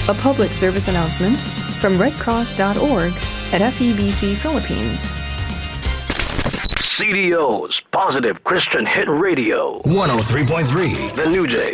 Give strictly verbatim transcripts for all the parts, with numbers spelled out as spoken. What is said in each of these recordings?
A public service announcement from red cross dot org at F E B C Philippines. C D O's Positive Christian Hit Radio. one oh three point three. The New Day.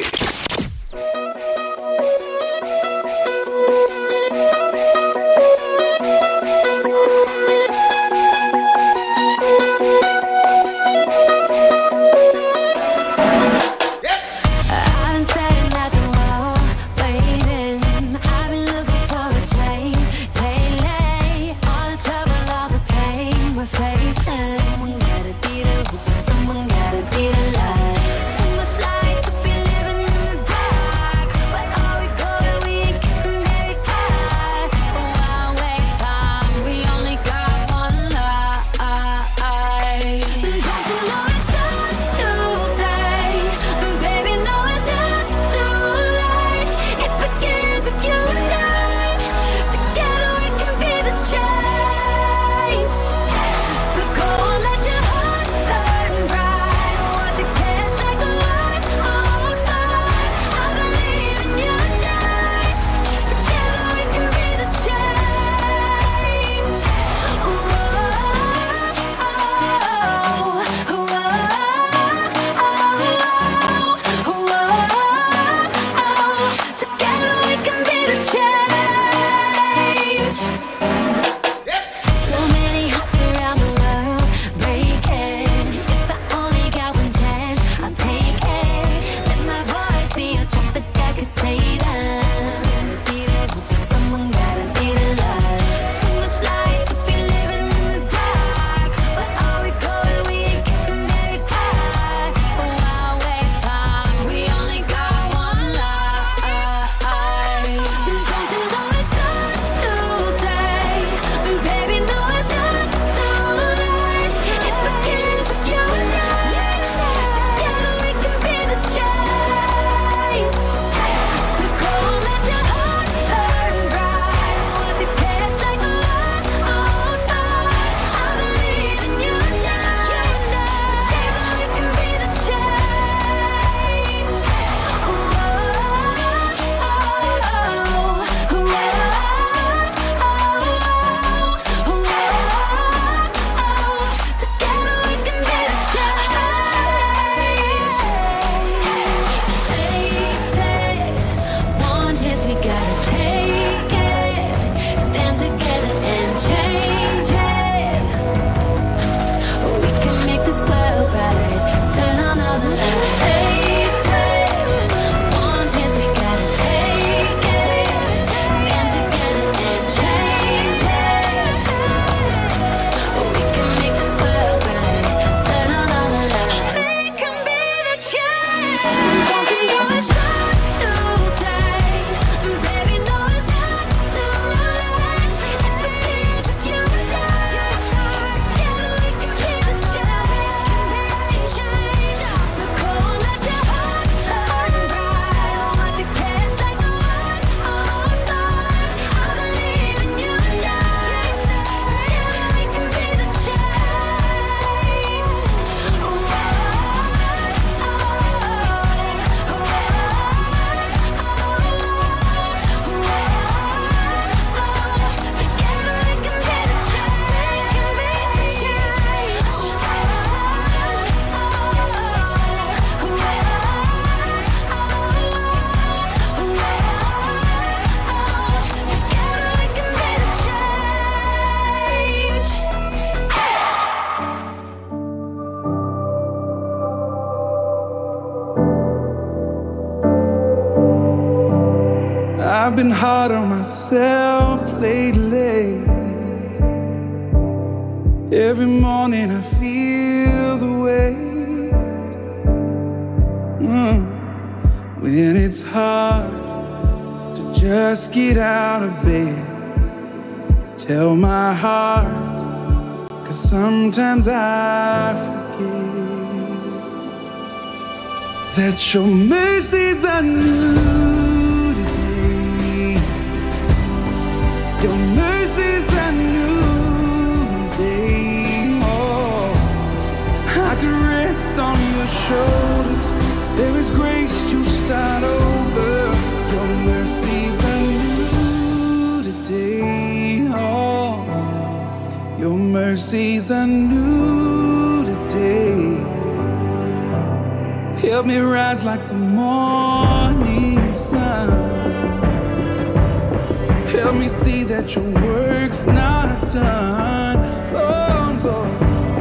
I've been hard on myself lately. Every morning I feel the weight. Mm. When it's hard to just get out of bed, tell my heart, 'cause sometimes I forget that your mercies are new. Your mercies are new today. Oh, I can rest on your shoulders. There is grace to start over. Your mercies are new. mercies are new today. Help me rise like the morning sun. Help me see that your work's not done. Oh Lord,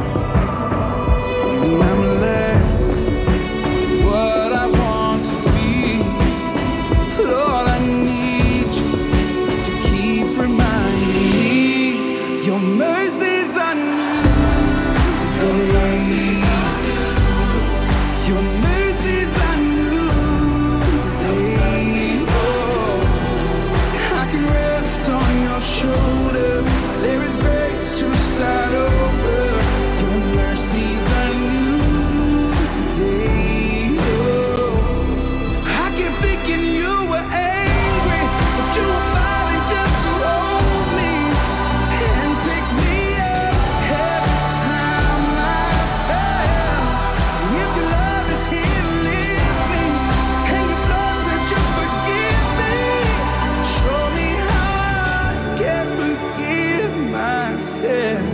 and I'm less than what I want to be. Lord, I need you to keep reminding me your mercies are new today. Your mercies are new today. Oh, I can rest on your shoulders. There is grace to start over. Your mercies are new today. Oh, I kept thinking you were angry, but you were fine just to hold me and pick me up every time I fell. If your love is here to lift me, and your blood said you forgive me, show me how I can forgive myself.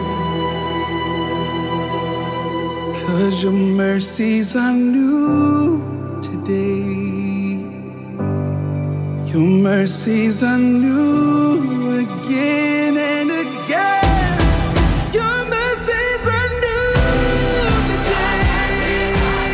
'Cause your mercies are new today. Your mercies are new again and again. Your mercies are new today.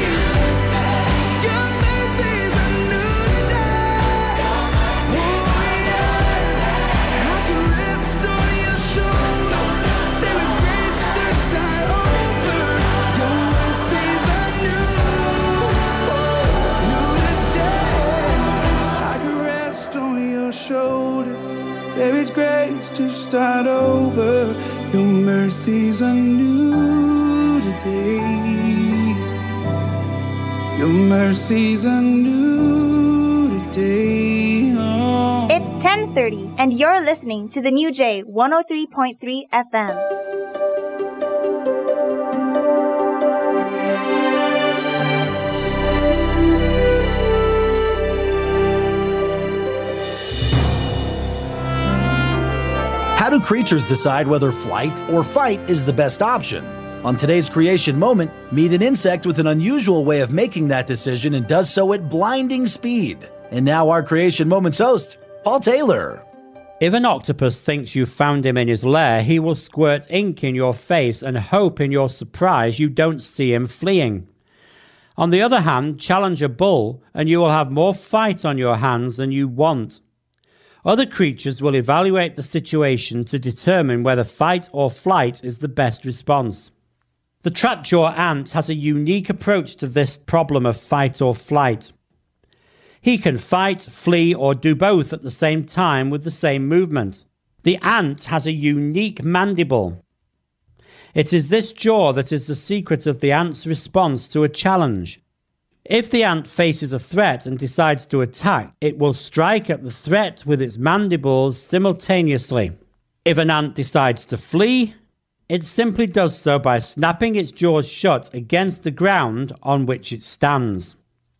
Your mercies are new today. Oh yeah, I can rest on your shoulders. There is grace to start over. Your mercies are new, oh, new today. I can rest on your shoulders. There is grace to start over. Your mercies are new today. Your mercies are new today. Oh. It's ten thirty, and you're listening to the New J one oh three point three F M. How do creatures decide whether flight or fight is the best option? On today's Creation Moment, meet an insect with an unusual way of making that decision and does so at blinding speed. And now our Creation Moments host, Paul Taylor. If an octopus thinks you've found him in his lair, he will squirt ink in your face and hope in your surprise you don't see him fleeing. On the other hand, challenge a bull and you will have more fight on your hands than you want. Other creatures will evaluate the situation to determine whether fight or flight is the best response. The trapjaw ant has a unique approach to this problem of fight or flight. He can fight, flee, or do both at the same time with the same movement. The ant has a unique mandible. It is this jaw that is the secret of the ant's response to a challenge. If the ant faces a threat and decides to attack, it will strike at the threat with its mandibles simultaneously. If an ant decides to flee, it simply does so by snapping its jaws shut against the ground on which it stands.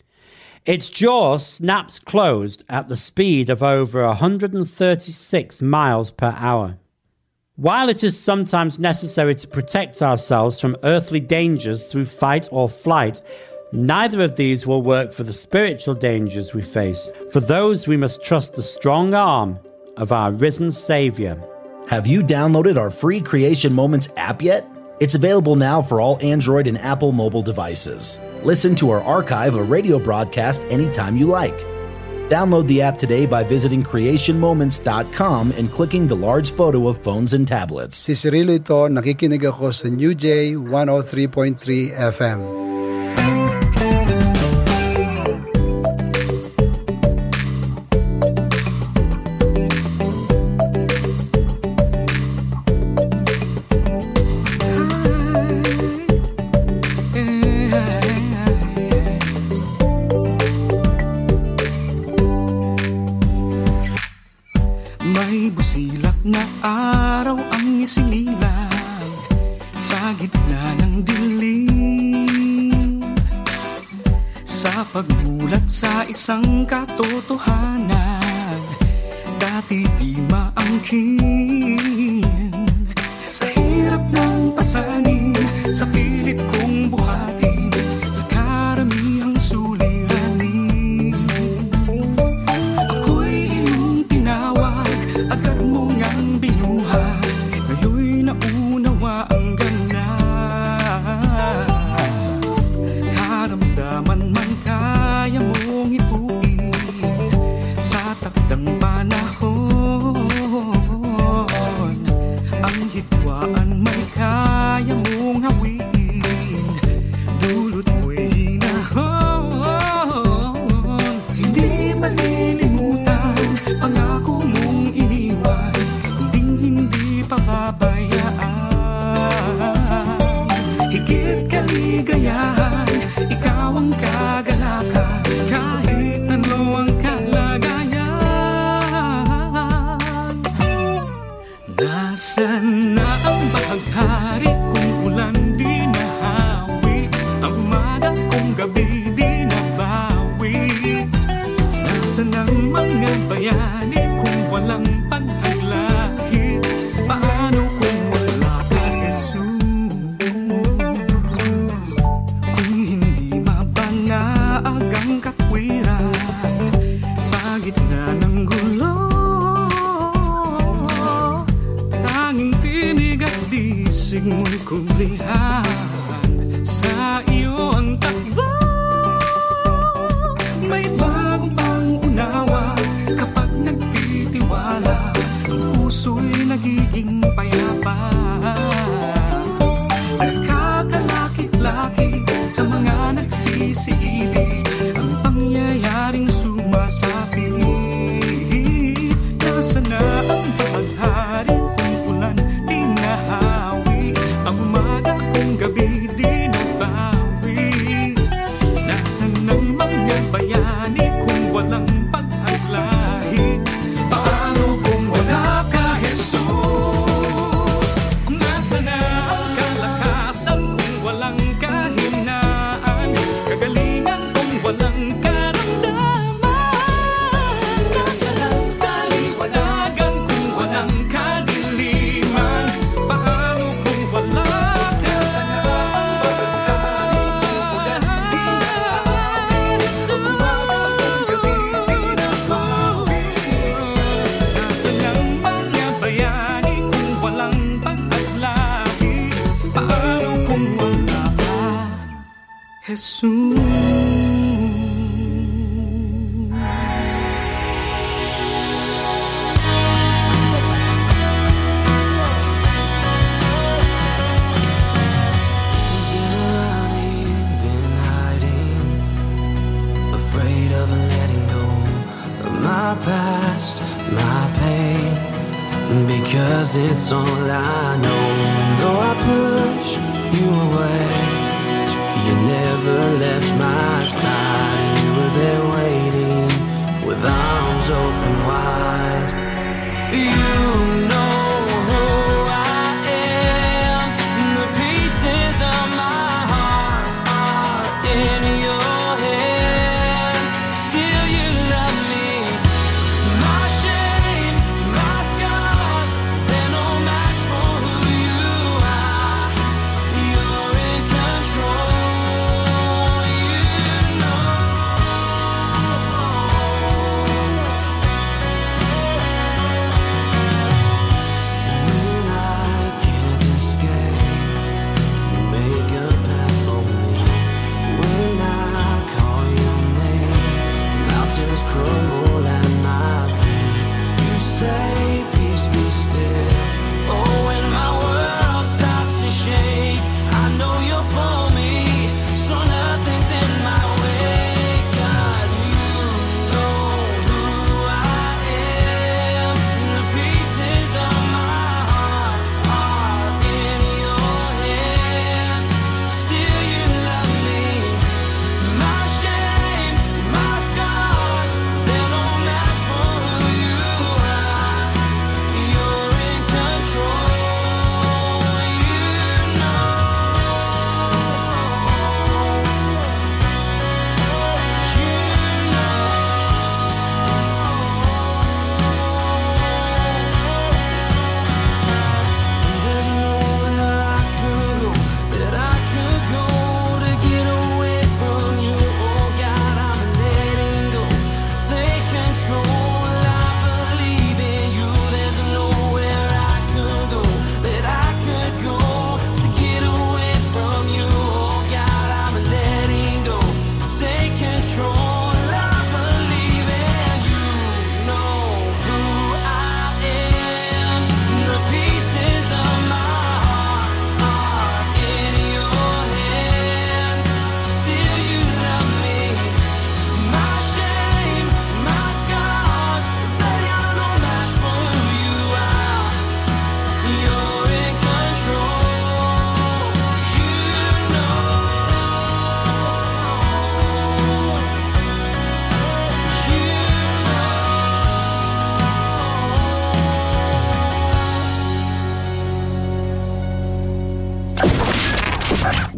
Its jaw snaps closed at the speed of over one hundred thirty-six miles per hour. While it is sometimes necessary to protect ourselves from earthly dangers through fight or flight, neither of these will work for the spiritual dangers we face. For those, we must trust the strong arm of our risen Savior. Have you downloaded our free Creation Moments app yet? It's available now for all Android and Apple mobile devices. Listen to our archive of radio broadcast anytime you like. Download the app today by visiting creation moments dot com and clicking the large photo of phones and tablets. Si Cirilo ito, nakikinig ako sa New J one oh three point three F M. Isang katotohanan, dati di maangkin. Sa hirap Nasaan na ang bahaghari kung ulan di nahawi, ang umaga kung gabi di nabawi? Nasaan ang mga bayani kung walang paghaglahi? Paano kung wala ka, Jesus? Kung hindi mapanaag ang katwiran sa gitna ng gulo, tanging tinig at disig mo'y kublihan. Sa iyo ang takbo, may bagong pangunawa. Kapag nagtitiwala, puso'y nagiging payapa. Nagkakalakit-lakit sa mga nagsisiibig, ang pangyayaring sumasapit. Nasaan na ang bahaghari kung ulan di nahawi, ang umaga kung gabi di nabawi? Nasaan ang mga bayani kung walang paghaglahi? Paano kung wala ka, Jesus? Nasaan na ang kalakasan kung walang kahinaan, kagalingan kung walang karamdaman? Nasaan ang kaliwanagan kung walang kadiliman? Paano kung wala ka? Nasaan na ang bahaghari kung ulan di nahawi, ang umaga kung gabi di nabawi? Nasaan ang mga bayani kung walang paghaglahi? Paano kung wala ka, Jesus? Been hiding, afraid of letting go of my past, my pain, because it's all I know. And though I push you away, you never left my side. You were there waiting with arms open wide. You know who I am, the pieces of my heart are in your hands. Still you love me. My shame, my scars, they're no match for who you are. You're in control, you know.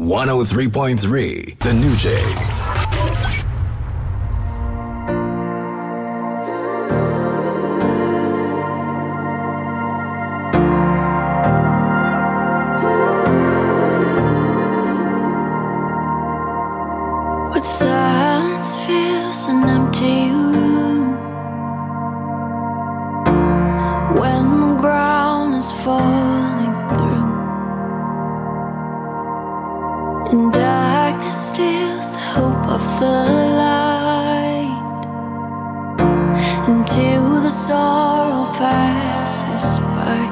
one oh three point three, The New Jay. What silence feels an empty room when the ground is falling through and darkness steals the hope of the light until the sorrow passes by.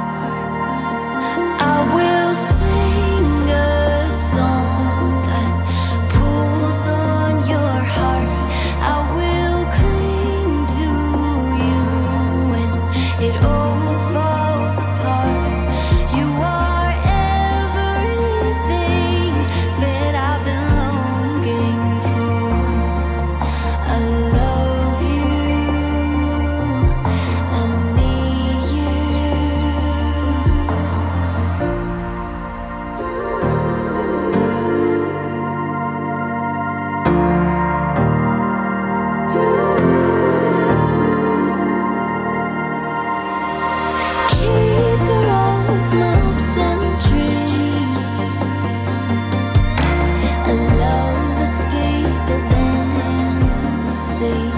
I will sing a song that pulls on your heart. I will cling to you when it all falls apart. You are everything that I've been longing for. I love you, I need you. Keeper of my hopes and dreams, a love that's deeper than the sea.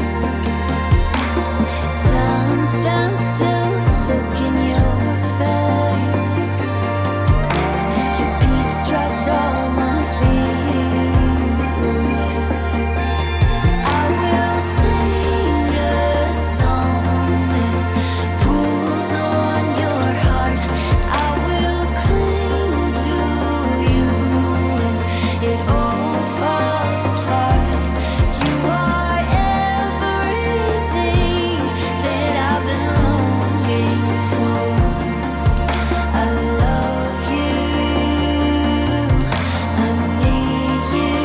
Time stands still with a look in your face. Your peace drives all my fear away. I will sing a song that pulls on your heart. I will cling to you when it all falls apart. You are everything that I've been longing for. I love you, I need you.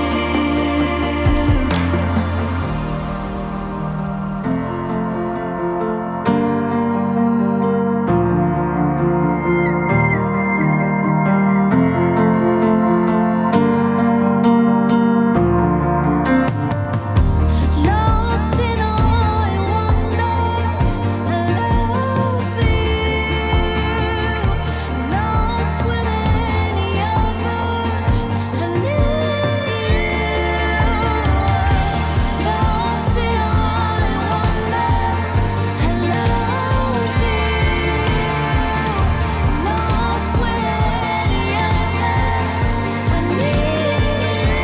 Lost in awe and wonder, I love you. Lost with any other, I need you. Lost in awe and wonder, I love you. Lost with any other, I need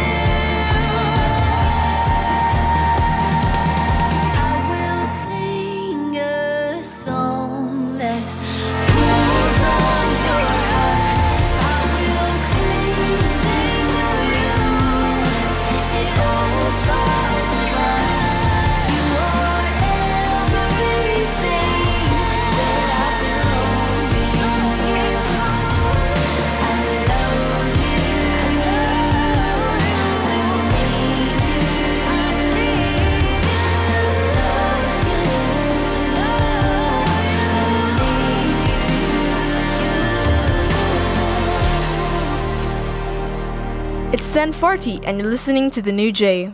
you. I will sing a song that pulls on your heart. I will cling to you when it all falls apart. You are everything that I've been longing for. I love you, I need you, I need It's ten forty and you're listening to The New Jay.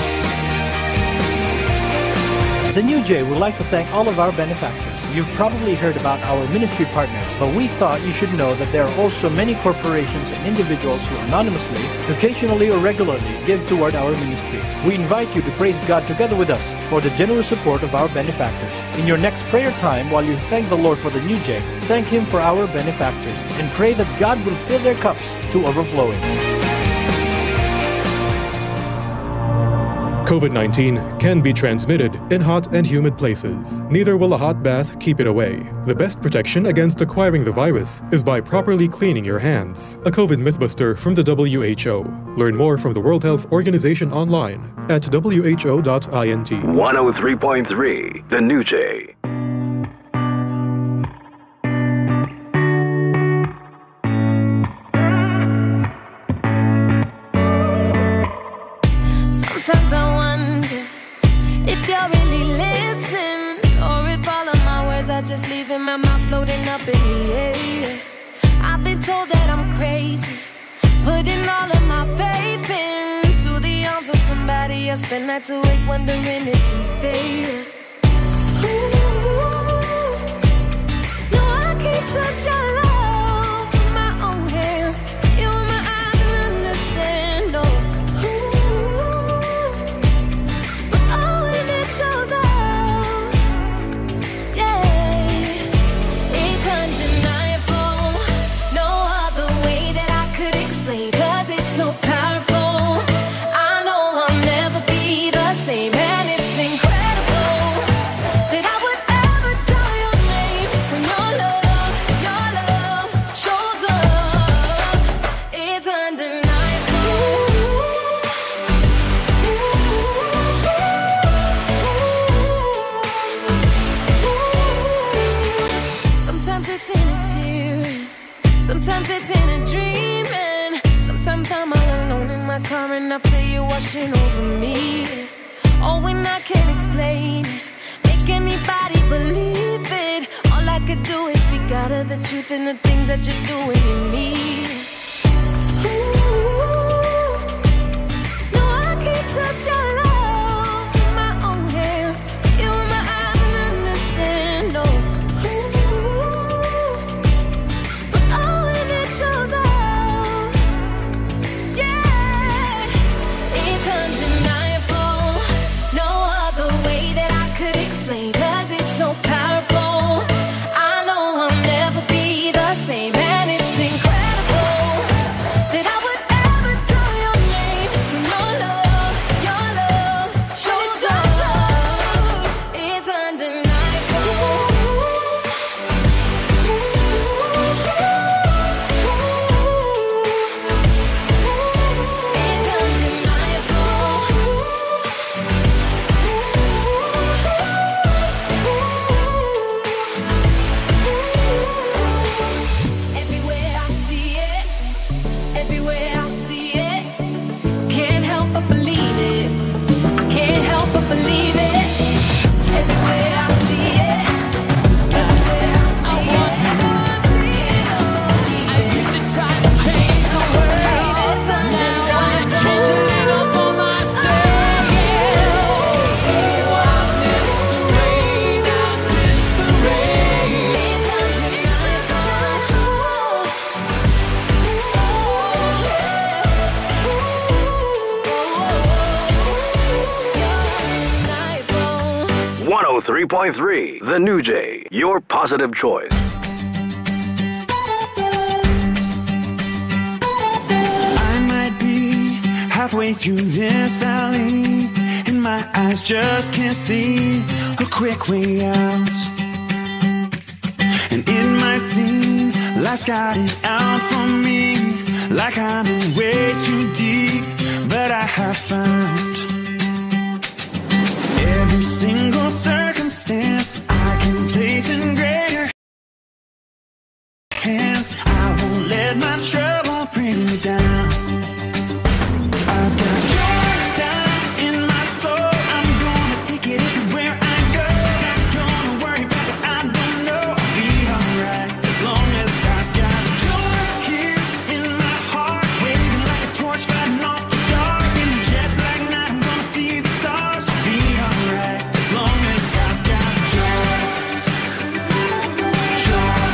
The New Jay would like to thank all of our benefactors. You've probably heard about our ministry partners, but we thought you should know that there are also many corporations and individuals who anonymously, occasionally or regularly give toward our ministry. We invite you to praise God together with us for the generous support of our benefactors. In your next prayer time, while you thank the Lord for the New Jay, thank Him for our benefactors and pray that God will fill their cups to overflowing. COVID nineteen can be transmitted in hot and humid places. Neither will a hot bath keep it away. The best protection against acquiring the virus is by properly cleaning your hands. A COVID mythbuster from the W H O. Learn more from the World Health Organization online at w h o dot int. one oh three point three, The New Jay. Sometimes I wonder if you're really listening, or if all of my words are just leaving my mouth floating up in the air. I've been told that I'm crazy, but Putting all of my faith into the arms of somebody. I spend nights awake wondering if we stay. Ooh, no, I can't touch your love with my own hands. See with my eyes and understand. Oh, ooh, but oh, when it shows up, yeah, it's undeniable. No other way that I could explain, 'cause it's so powerful. I know I'll never be the same, and it's incredible that I would ever tell your name when your love, your love shows up. It's undeniable. Sometimes it's in a tear, sometimes it's in a dream, and sometimes I'm all alone in my car and I feel you washing over me. Oh, when I can't explain it, make anybody believe it. All I could do is speak out of the truth and the things that you're doing in me. Ooh, no, I can't touch your love with my own hands. See you in my eyes and understand. Oh, ooh, but oh, when it shows up, yeah, it's undeniable. No other way that I could explain, 'cause it's so powerful. I know I'll never be the same, and it's incredible that I would ever tell your name when your love, your love shows up. It's undeniable. It's undeniable. Everywhere I see it, everywhere I see it, can't help but believe it. I can't help but believe it. Everywhere I see it, everywhere I see it, I used to try to change the world. Now I change a little for myself. Oh, I miss the rain, I miss the rain. It's undeniable. one oh three point three, The New Jay, your positive choice. I might be halfway through this valley, and my eyes just can't see a quick way out. And it might seem life's got it out for me, like I'm in way too deep, but I have found every single circumstance I can place in greater hands. I won't let my trouble bring me down. I've got joy down in my soul. I'm gonna take it everywhere I go. Not gonna worry about what I don't know. I'll be alright as long as I've got joy here in my heart, waving like a torch, fighting off the dark. In a jet black night, I'm gonna see the stars. I'll be alright as long as I've got joy. Joy.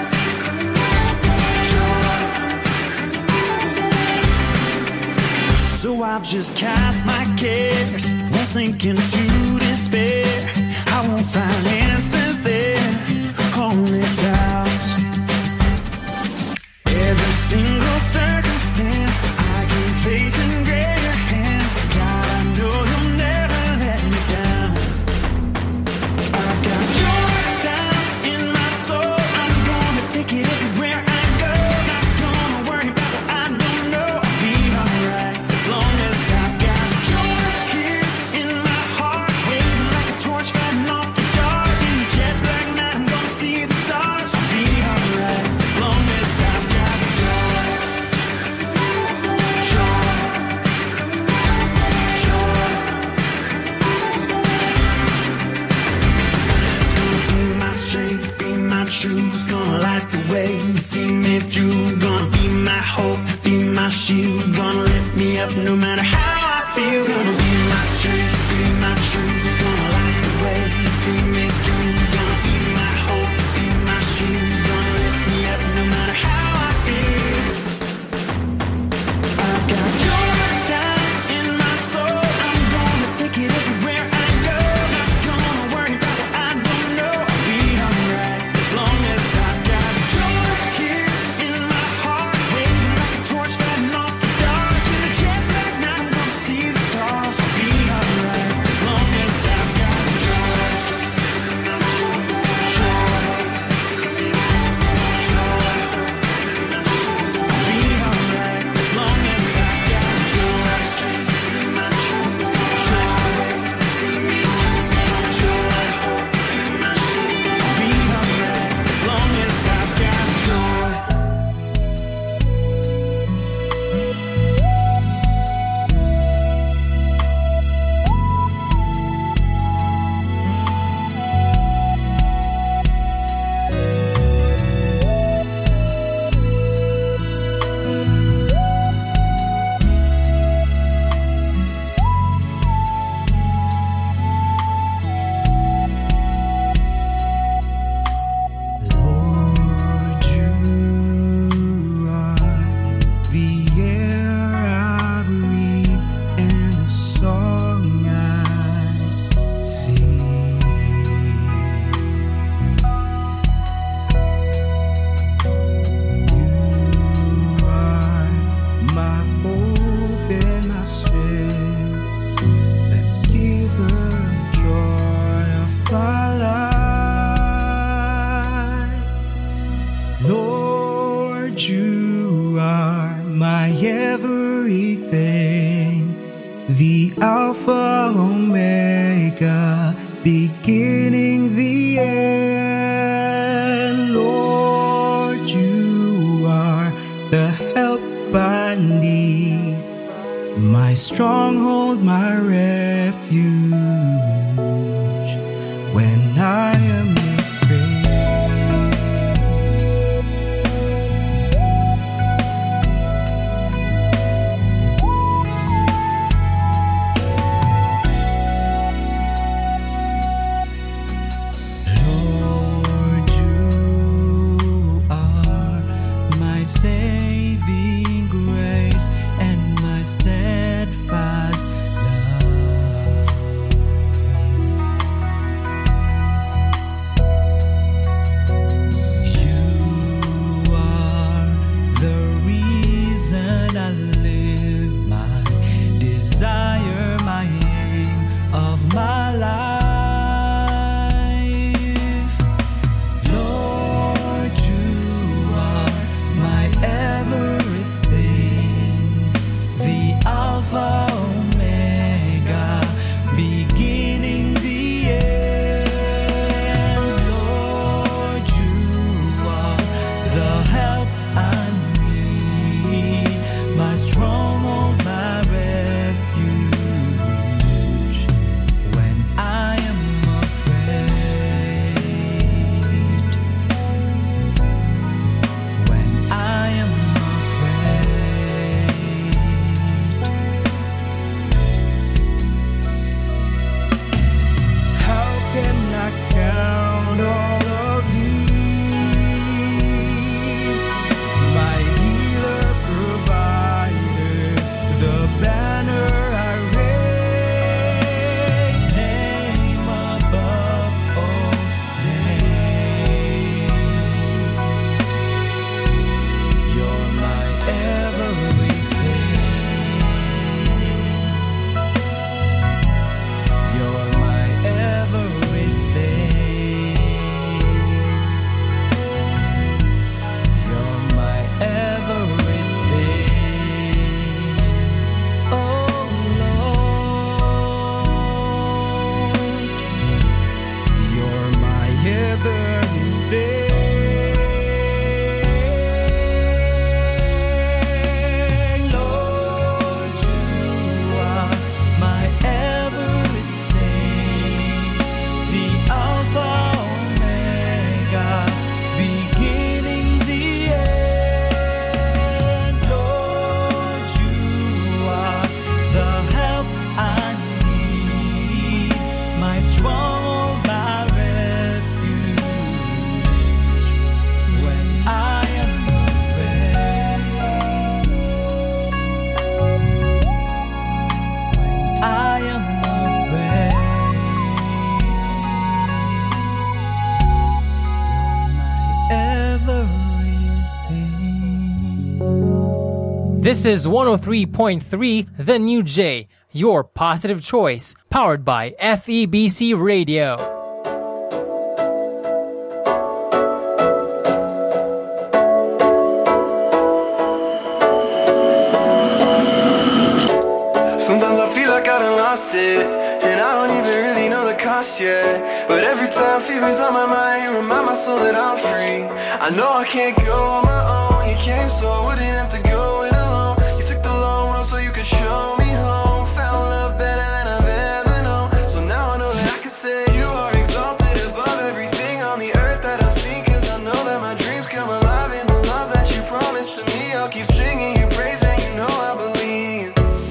Joy. So I'll just cast my cares, won't sink into despair. I won't find answers there, only doubt. Every single circumstance I can place in greater hands. God, I know you'll never let me down. I've got joy down in my soul. I'm gonna take it everywhere I go. Not gonna worry about what I don't know. I'll be alright as long as I've got joy here in my heart. Alpha Omega, beginning the end. Lord, you are the help I need, my stronghold, my refuge, when I am saving grace and my steadfast love. You are the reason I live, my desire, my aim of my life. Alpha Omega, beginning the end. Lord, you are the help I need, my stronghold, my refuge, when I am afraid, when I am count all of these, my healer, provider, the banner I raise, name above all names. You're my everything. You're my everything. This is one oh three point three The New J, your positive choice, powered by F E B C Radio. Sometimes I feel like I done lost it, and I don't even really know the cost yet. But every time fever's on my mind, you remind my soul that I'm free. I know I can't go on my own. You came so I wouldn't have to go it alone. You took the long road so you could show me home. Found love better than I've ever known. So now I know that I can say you are exalted above everything on the earth that I've seen. Cause I know that my dreams come alive in the love that you promised to me. I'll keep singing your praise and you know I believe.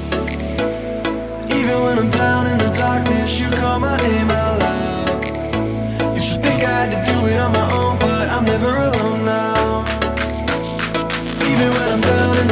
Even when I'm down in the darkness, you call my name out loud. Used to think I had to do it on my own, but I'm never alone now. Even when I'm down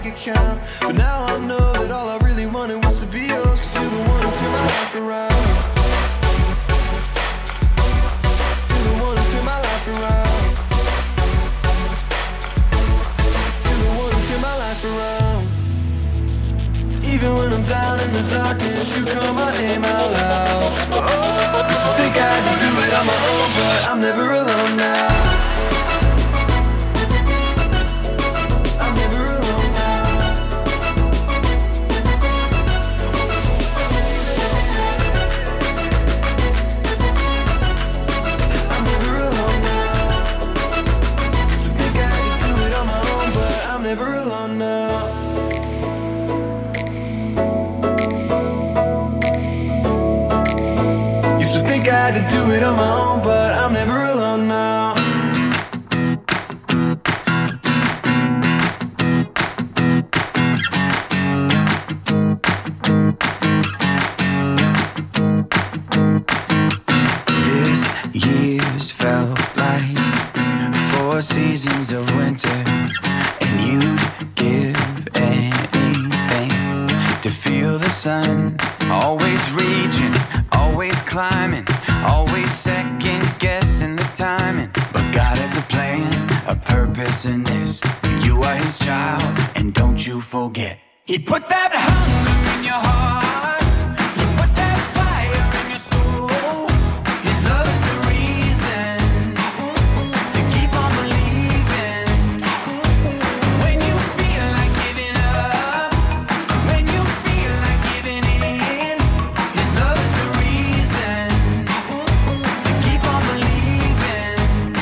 make it count. But now I know that all I really wanted was to be yours, cause you're the one who turned my life around. You're the one who turned my life around. You're the one who turned my life around. Even when I'm down in the darkness, you call my name out loud. Oh, used to think I had to do it on my own, but I'm never alone now. I'm never alone now. I'm never alone now. Used to think I had to do it on my own, but I'm never alone now. Used to think I had to do it on my own, but I'm never alone now. This year's felt like four seasons of winter, and you'd give anything to feel the sun. Always reaching, always climbing, always second guessing the timing. But God has a plan, a purpose in this. You are his child, and don't you forget. He put that hunger in your heart. He put that fire in your soul. His love is the reason to keep on believing. When you feel like giving up, when you feel like giving in, his love is the reason to keep on believing.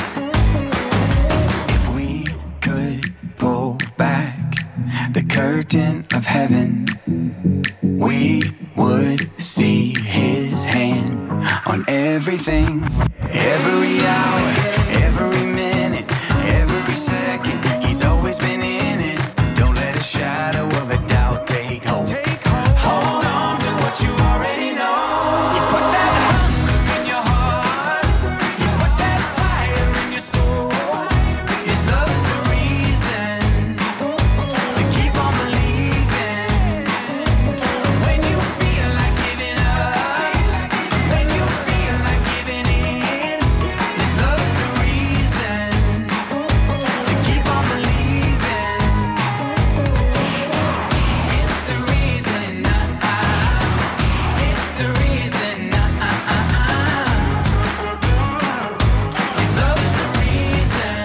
If we could pull back the curtain of heaven, we would see his hand on everything. Every hour, every minute, every second, he's always been in it. Don't let a shadow of a doubt take hold. Hold on to what you already know. You put that hunger in your heart. You put that fire in your soul. His love is the reason to keep on believing. When you feel like giving up, when you feel like giving in, his love is the reason to keep on believing. It's the reason, uh-uh. It's the reason, uh-uh-uh. His love is the reason.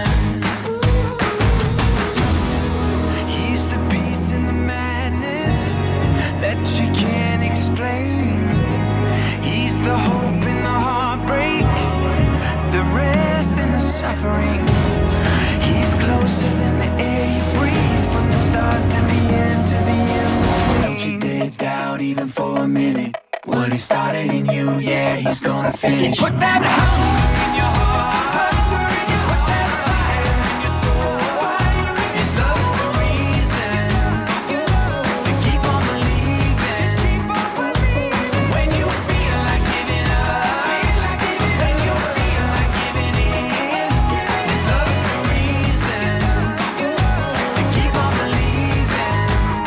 He's the peace in the madness that you can't explain. He's the hope in the heartbreak, the rest in the suffering. He's closer than the air you breathe, from the start to the end, to the in-between. Don't you dare doubt even for a minute what he started in you, yeah, he's gonna finish. He put that hunger in your heart. You put that fire in your soul. His love is the reason to keep on believing. Just keep on believing. When you feel like giving up, when you feel like giving in, his love is the reason to keep on believing.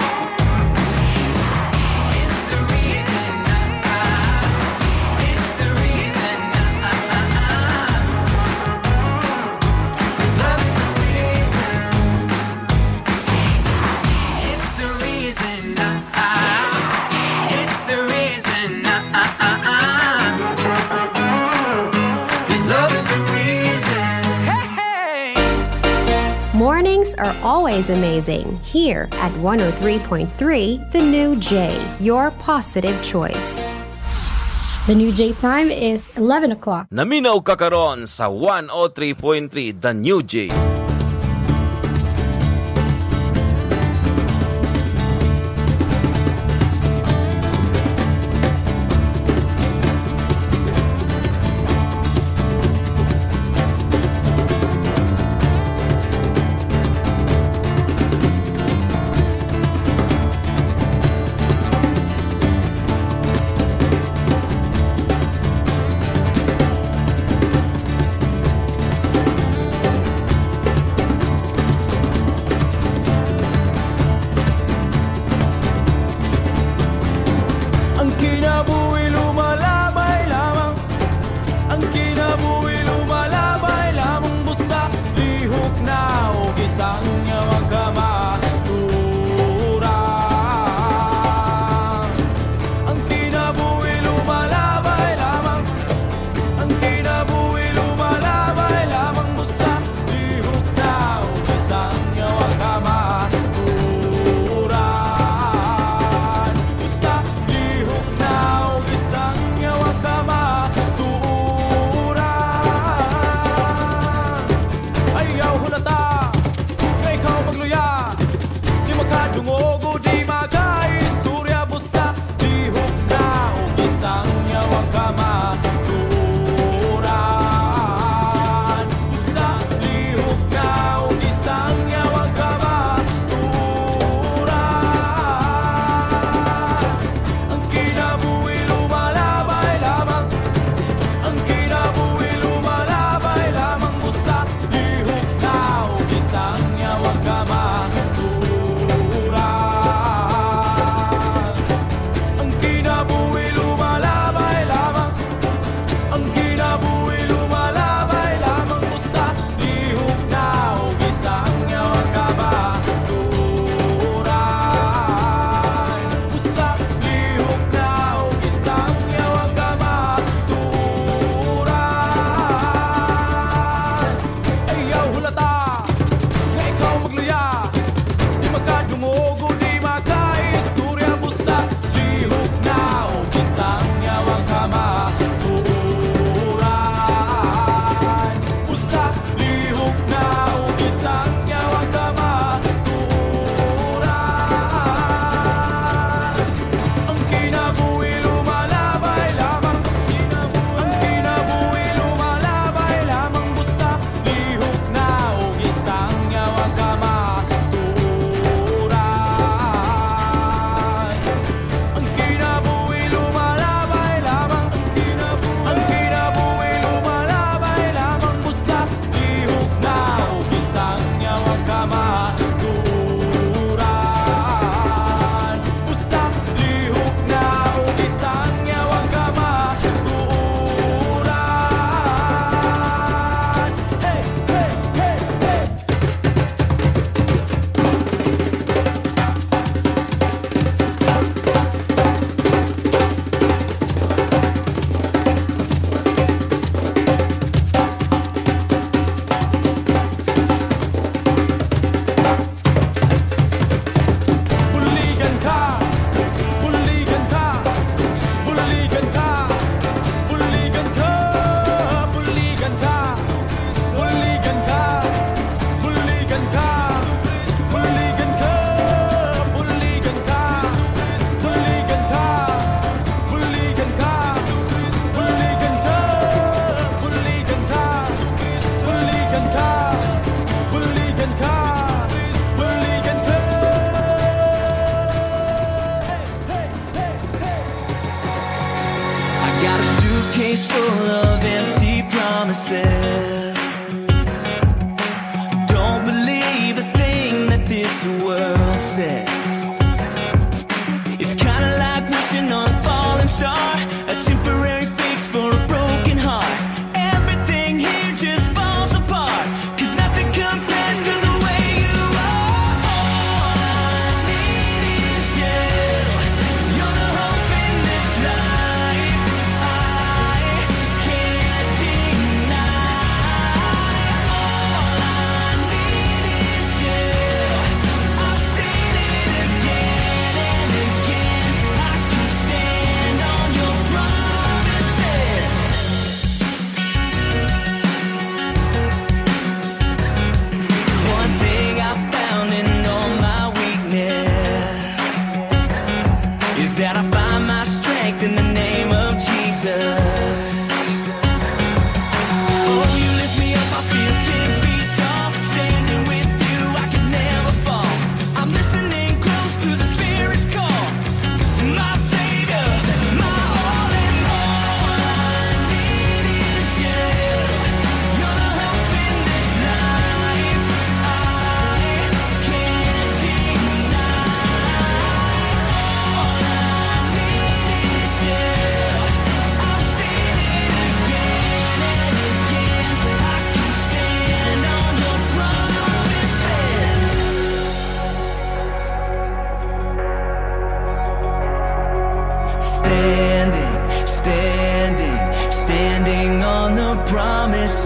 It's the reason, uh-uh. It's the reason, uh-uh-uh. His love is the reason. It's the reason, uh-uh. It's the reason, uh-uh-uh. His love is the reason. Hey, hey. Mornings are always amazing here at one oh three point three The New J, your positive choice. The New J time is eleven o'clock. Naminaw ka karon sa one oh three point three The New J.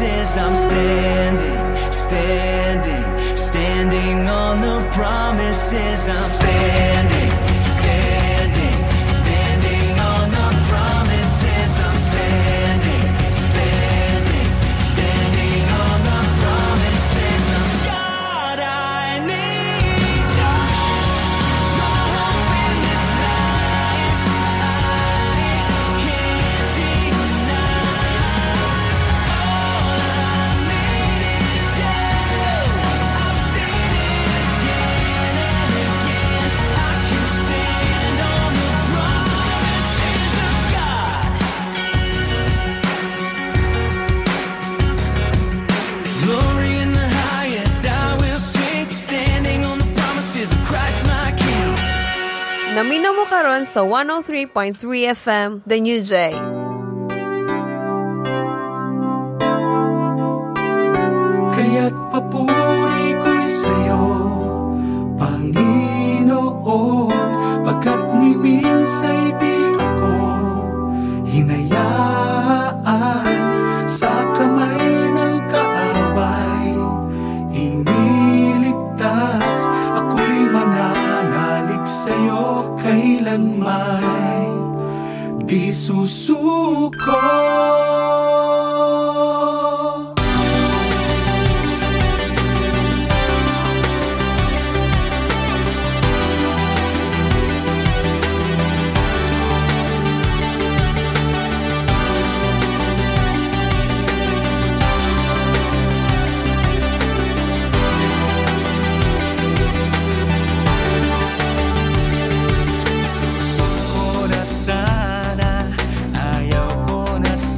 promises. I'm standing, standing, standing on the promises. I'm standing, standing, standing on the promises. I'm standing, standing, standing on the promises of God. I need you. No hope in this life. I can't deny. All I need is you. I've seen it again and again. I can stand on the promises of God. Glory in the highest, I will sing, standing on the promises of Christ my King. Namino mo karon sa one oh three point three F M, The New Jay. Kaya't papuri ko'y sa'yo, Panginoon, pagkat ni minsa'y di ako hinayaan sa kamay ng kaaway. Iniligtas, ako'y mananalig sa'yo kailanman, di susuko. Susuko na sana, ayaw ko na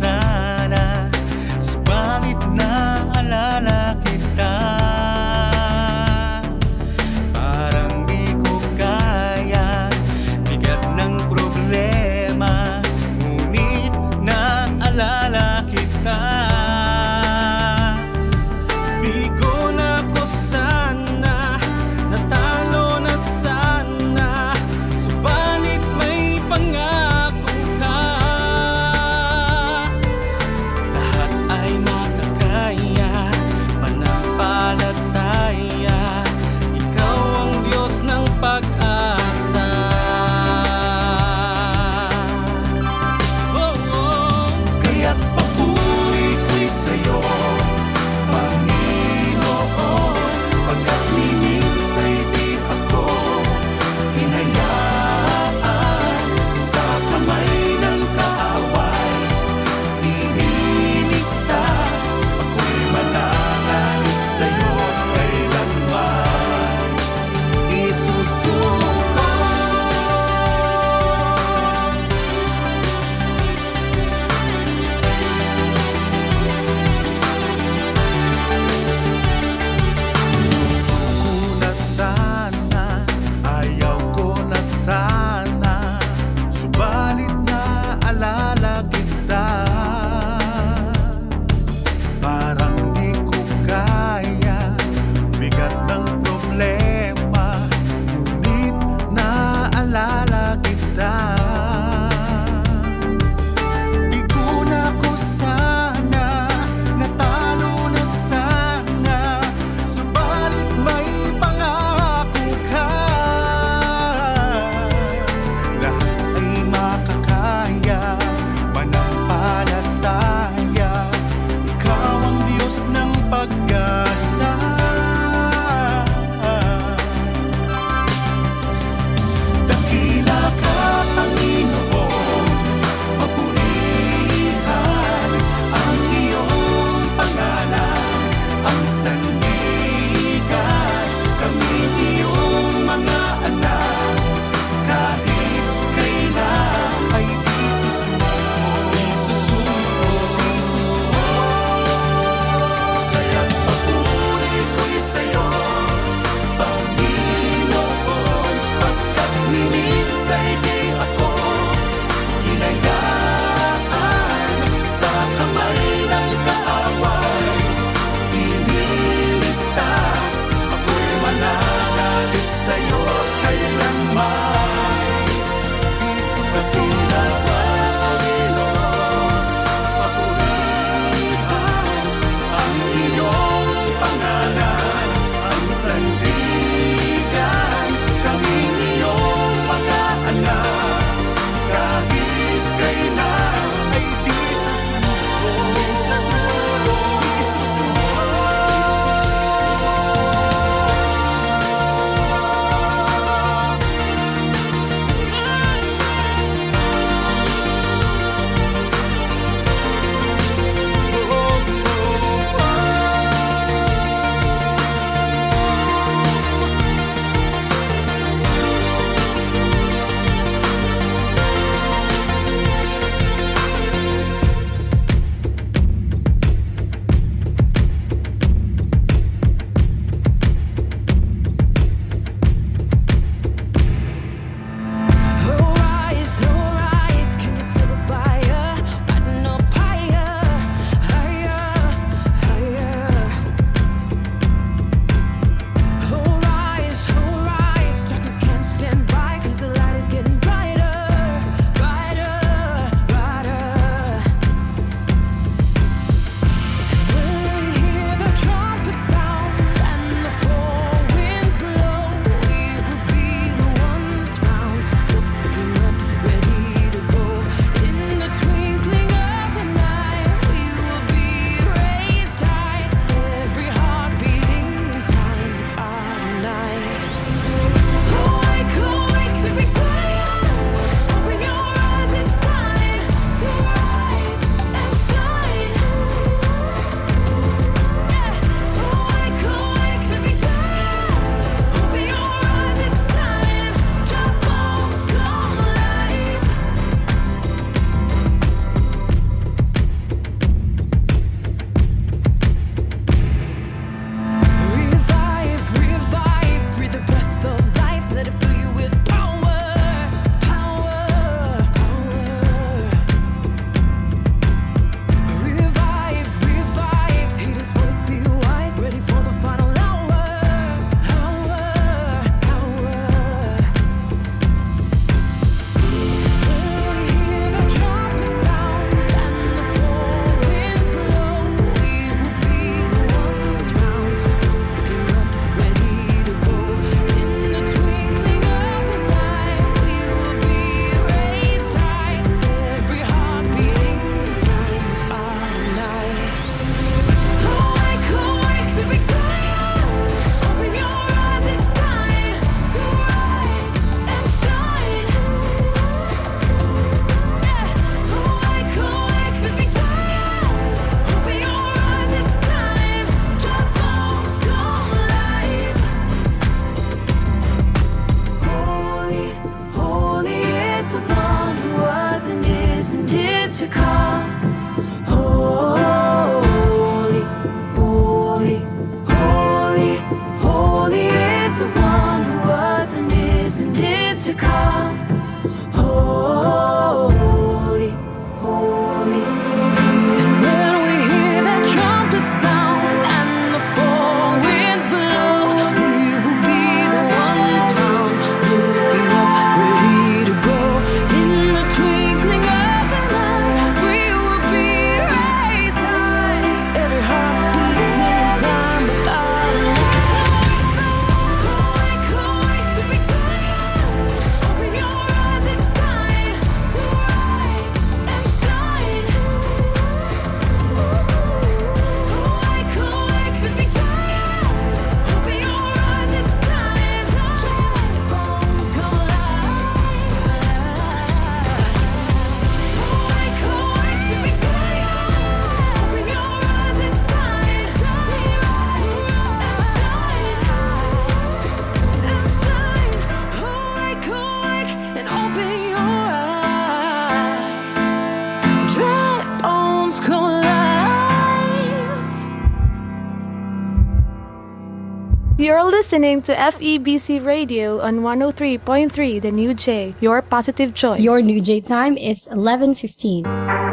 You're listening to F E B C Radio on one oh three point three The New J, your positive choice. Your New J time is eleven fifteen.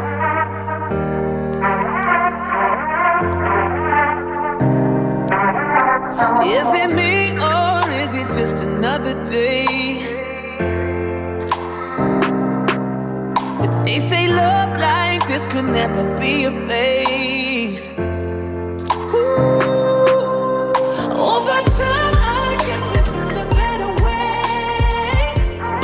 Is it me or is it just another day? They say love like this could never be a phase. Ooh. Over time, I guess we found a better way.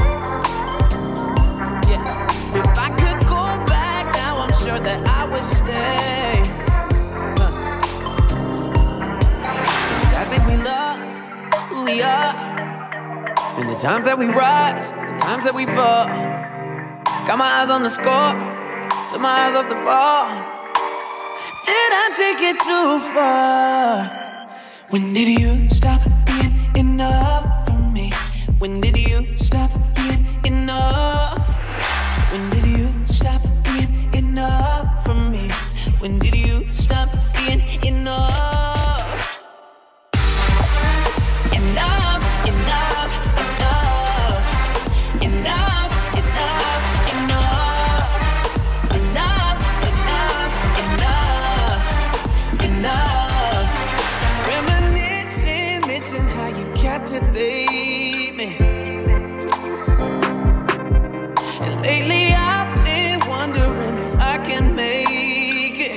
Yeah. If I could go back now, I'm sure that I would stay. Huh. 'Cause I think we lost who we are. And the times that we rise, the times that we fall. Got my eyes on the score, took my eyes off the ball. Did I take it too far? When did you stop being enough for me? When did you stop being enough? When did you stop being enough for me? When did you stop being enough? Enough, enough, enough, enough, enough. Enough, enough, enough, enough. Reminiscing, missing how you captivate me. And lately I've been wondering if I can make it.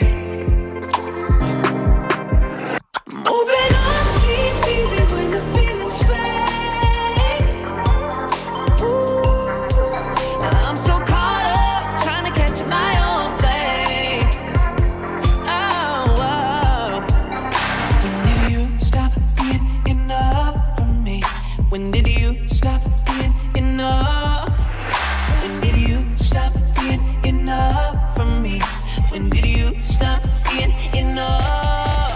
Moving on seems easy when the feelings fade. Ooh, I'm so caught up trying to catch my own flame. Oh, oh. When did you stop being enough for me? When did you stop being enough? When did you stop being enough for me? When did you stop being enough?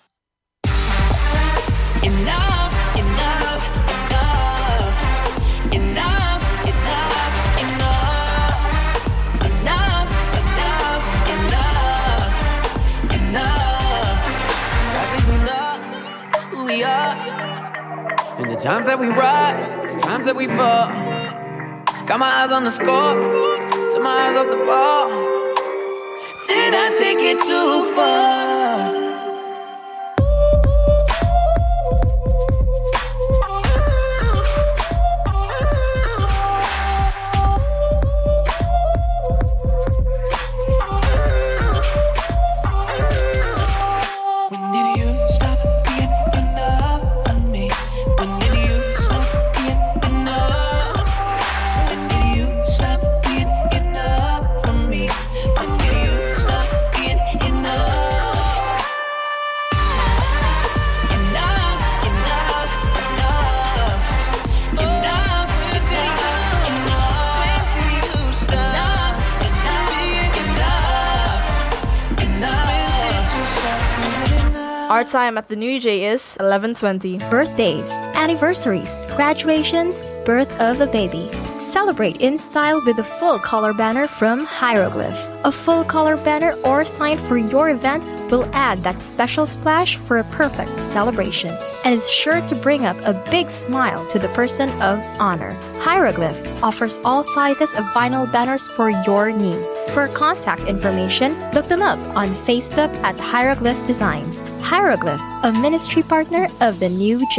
Enough, enough, enough. Enough, enough, enough. Enough, enough, enough. Enough. 'Cause I think we lost who we are. And the times that we rise, the times that we fall. Got my eyes on the score, took my eyes off the ball. Did I take it too far? When did you stop being enough for me? When did you stop being enough? When did you stop being enough for me? When did you stop being enough? Enough, enough, enough. Enough, enough, enough. When did you stop being enough? Enough, when did you stop being enough? Our time at the New J is eleven twenty. Birthdays, anniversaries, graduations, birth of a baby. Celebrate in style with a full color banner from Hieroglyph. A full color banner or sign for your event will add that special splash for a perfect celebration and is sure to bring up a big smile to the person of honor. Hieroglyph offers all sizes of vinyl banners for your needs. For contact information, look them up on Facebook at Hieroglyph Designs. Hieroglyph, a ministry partner of the New J.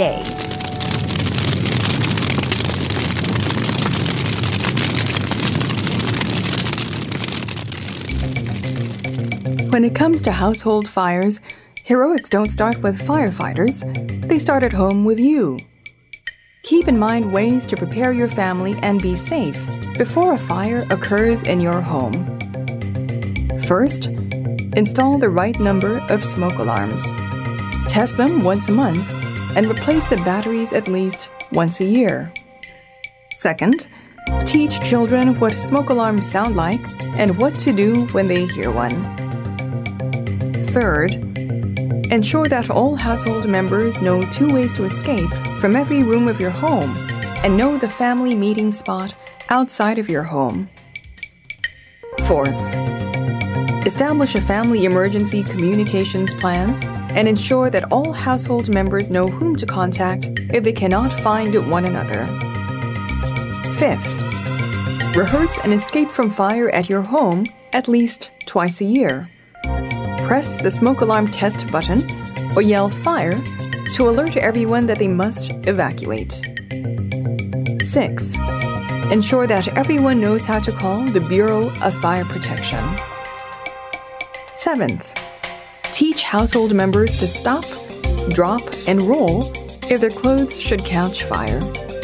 When it comes to household fires, heroics don't start with firefighters. They start at home with you. Keep in mind ways to prepare your family and be safe before a fire occurs in your home. First, install the right number of smoke alarms. Test them once a month and replace the batteries at least once a year. Second, teach children what smoke alarms sound like and what to do when they hear one. Third, ensure that all household members know two ways to escape from every room of your home and know the family meeting spot outside of your home. Fourth, Establish a family emergency communications plan and ensure that all household members know whom to contact if they cannot find one another. Fifth, rehearse an escape from fire at your home at least twice a year. Press the smoke alarm test button or yell fire to alert everyone that they must evacuate. Sixth, ensure that everyone knows how to call the Bureau of Fire Protection. Seventh, teach household members to stop, drop, and roll if their clothes should catch fire.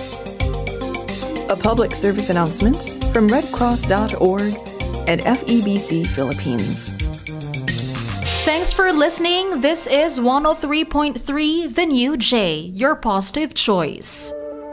A public service announcement from red cross dot org and F E B C Philippines. Thanks for listening. This is one oh three point three The New J, your positive choice.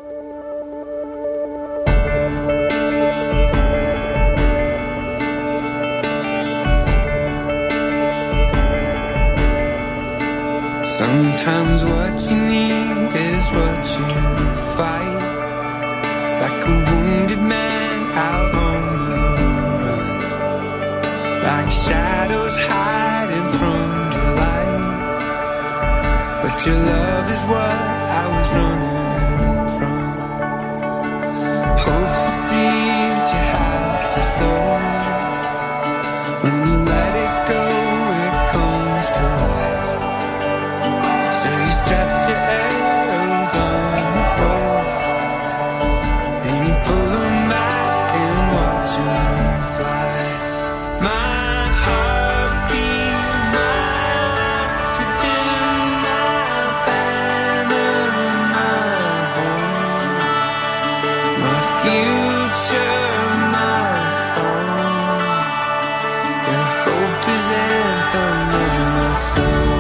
Sometimes what you need is what you fight. Like a wounded man out on the run. Like shadows hiding from the light. But your love is what I was running from. Hope's a seed you have to sow. When you let it go, it comes to life. So you stretch your arrows on the bow, and you pull them back and watch them fly. My heartbeat, my oxygen, my banner, my home, my future, my song. Your hope is anthem of my soul.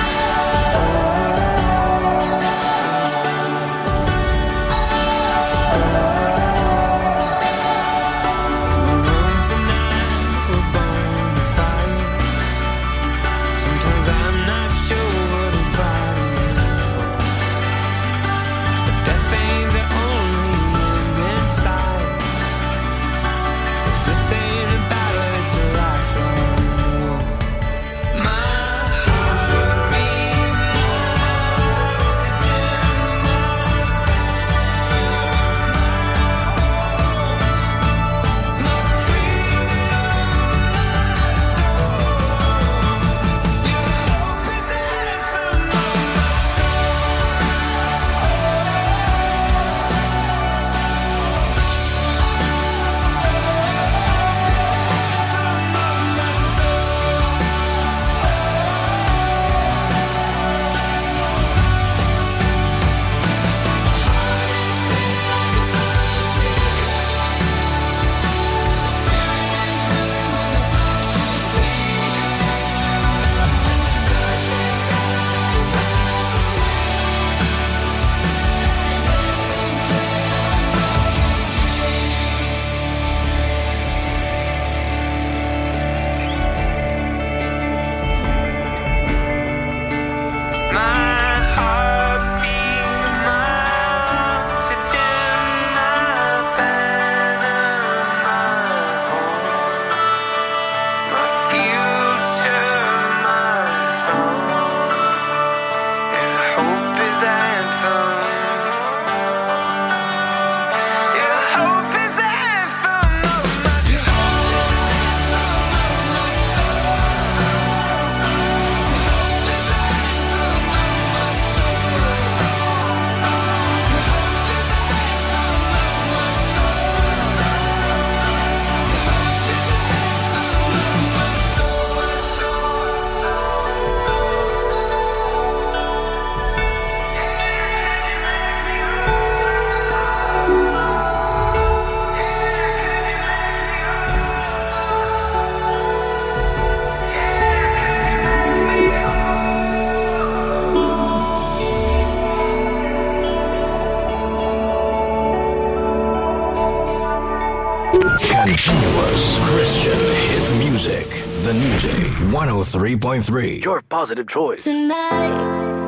Continuous Christian hit music. The New J one oh three point three. Your positive choice. Tonight,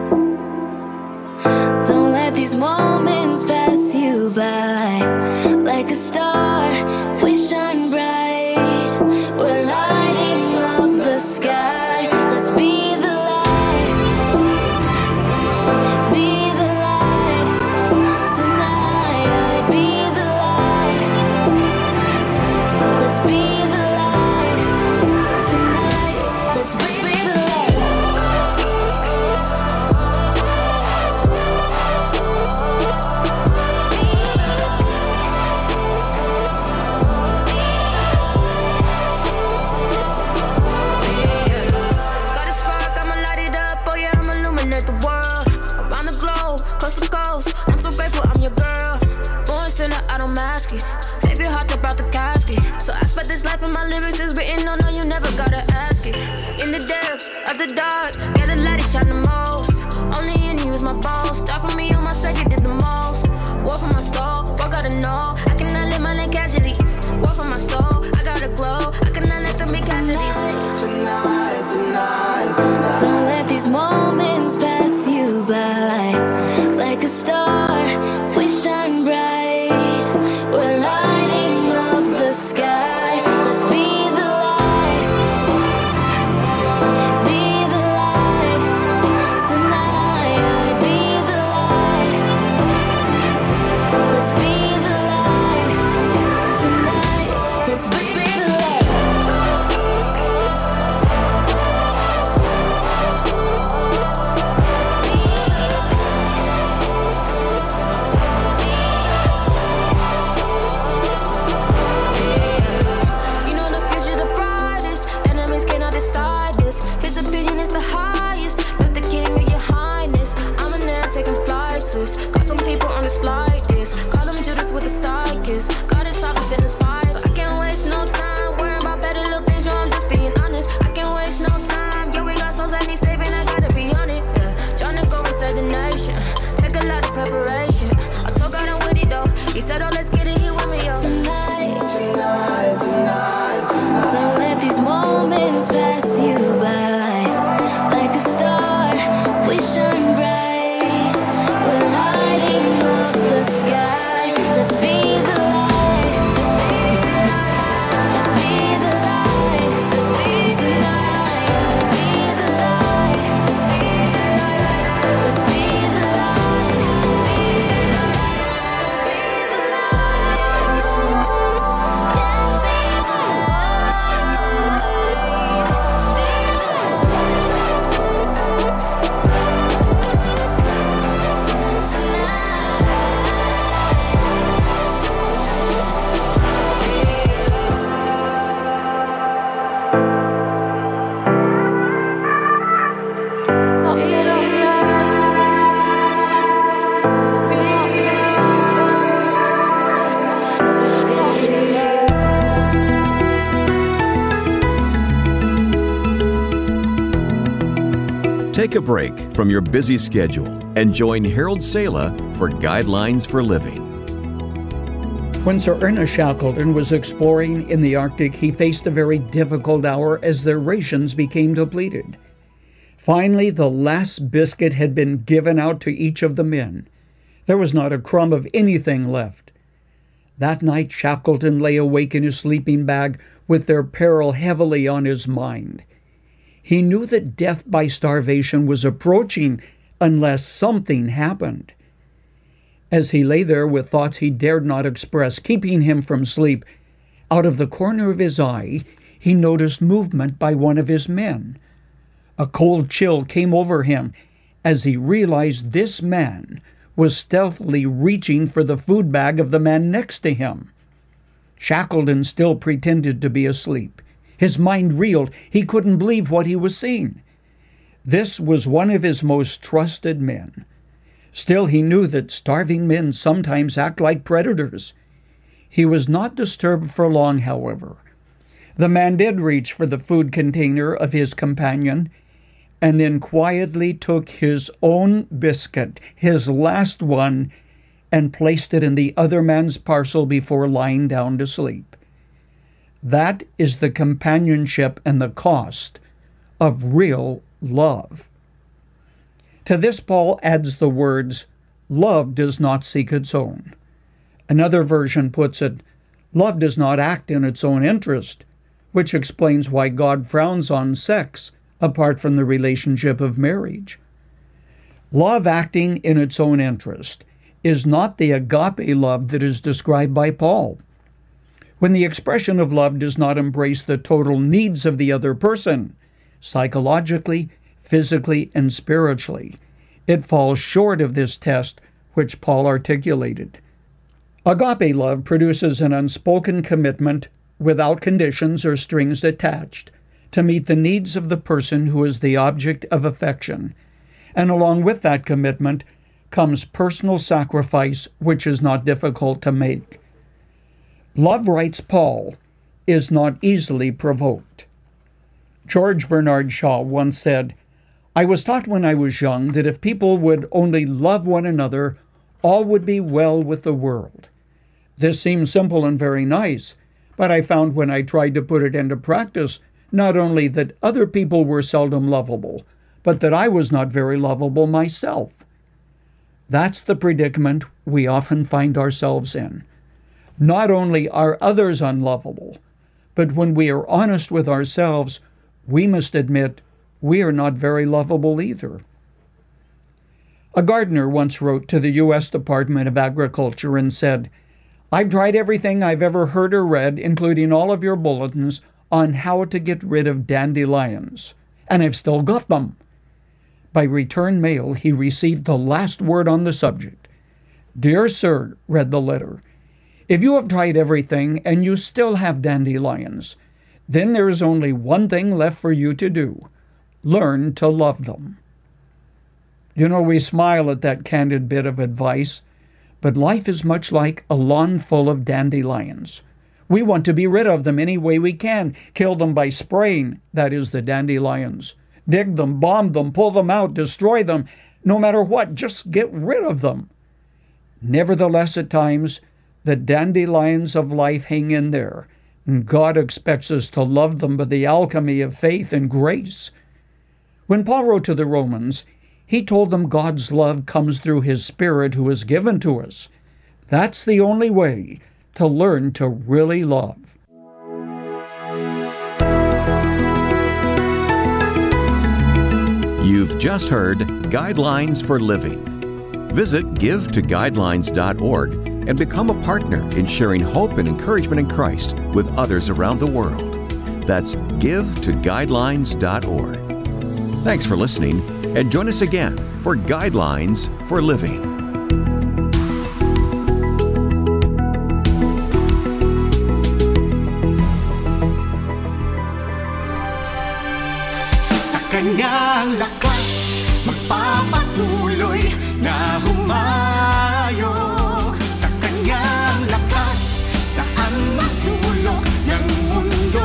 don't let these moments pass you by. Like a star, we shine bright. We're lighting up of my lyrics is written on, no, you never gotta ask it. In the depths of the dark, yeah, the light is shine the most. Only in you is my boast. Start from me on my second did the most. War for my soul, what gotta know. I cannot live my life casually. War for my soul, I gotta glow. I cannot let them be casualties. Tonight, tonight, tonight. Don't let these moments pass you by. Like a star, we shine bright. We're lighting up the sky. Let's be the light. Be the light. Tonight, be the light. Let's be the light. Tonight, let's be the light. Got some people on the slightest. Call them Judas with the psychics. God is soft and inspired. So I can't waste no time worrying about better little things. Yo, I'm just being honest. I can't waste no time. Yo, we got souls that need saving. I gotta be on it. Yeah, trying to go inside the nation. Take a lot of preparation. I told God I'm with it though. He said, oh, let's get it here with me, yo. Tonight, tonight, tonight, tonight. Don't let these moments pass you by. Like a star, we shine bright. Lighting up the sky. Let's be the light. Let's be the light. Tonight, be the light. Let's be the light. Let's be the light. Yeah, be the Take a break from your busy schedule and join Harold Sala for Guidelines for Living. When Sir Ernest Shackleton was exploring in the Arctic, he faced a very difficult hour as their rations became depleted. Finally, the last biscuit had been given out to each of the men. There was not a crumb of anything left. That night, Shackleton lay awake in his sleeping bag with their peril heavily on his mind. He knew that death by starvation was approaching unless something happened. As he lay there with thoughts he dared not express, keeping him from sleep, out of the corner of his eye, he noticed movement by one of his men. A cold chill came over him as he realized this man was stealthily reaching for the food bag of the man next to him. Shackleton still pretended to be asleep. His mind reeled. He couldn't believe what he was seeing. This was one of his most trusted men. Still, he knew that starving men sometimes act like predators. He was not disturbed for long, however. The man did reach for the food container of his companion and then quietly took his own biscuit, his last one, and placed it in the other man's parcel before lying down to sleep. That is the companionship and the cost of real love. To this, Paul adds the words, love does not seek its own. Another version puts it, love does not act in its own interest, which explains why God frowns on sex apart from the relationship of marriage. Love acting in its own interest is not the agape love that is described by Paul. When the expression of love does not embrace the total needs of the other person, psychologically, physically, and spiritually, it falls short of this test which Paul articulated. Agape love produces an unspoken commitment without conditions or strings attached to meet the needs of the person who is the object of affection, and along with that commitment comes personal sacrifice which is not difficult to make. Love, writes Paul, is not easily provoked. George Bernard Shaw once said, "I was taught when I was young that if people would only love one another, all would be well with the world." This seems simple and very nice, but I found when I tried to put it into practice, not only that other people were seldom lovable, but that I was not very lovable myself. That's the predicament we often find ourselves in. Not only are others unlovable, but when we are honest with ourselves, we must admit we are not very lovable either. A gardener once wrote to the U S Department of Agriculture and said, "I've tried everything I've ever heard or read, including all of your bulletins, on how to get rid of dandelions, and I've still got them." By return mail, he received the last word on the subject. "Dear sir," read the letter, "if you have tried everything and you still have dandelions, then there is only one thing left for you to do. Learn to love them." You know, we smile at that candid bit of advice, but life is much like a lawn full of dandelions. We want to be rid of them any way we can, kill them by spraying, that is, the dandelions. Dig them, bomb them, pull them out, destroy them, no matter what, just get rid of them. Nevertheless, at times, the dandelions of life hang in there, and God expects us to love them by the alchemy of faith and grace. When Paul wrote to the Romans, he told them God's love comes through His Spirit who is given to us. That's the only way to learn to really love. You've just heard Guidelines for Living. Visit give to guidelines dot org and become a partner in sharing hope and encouragement in Christ with others around the world. That's give to guidelines dot org. Thanks for listening, and join us again for Guidelines for Living. Sa kanyang lakas, magpapatuloy na humayo. Sa kanyang lakas, saan masulok ng mundo.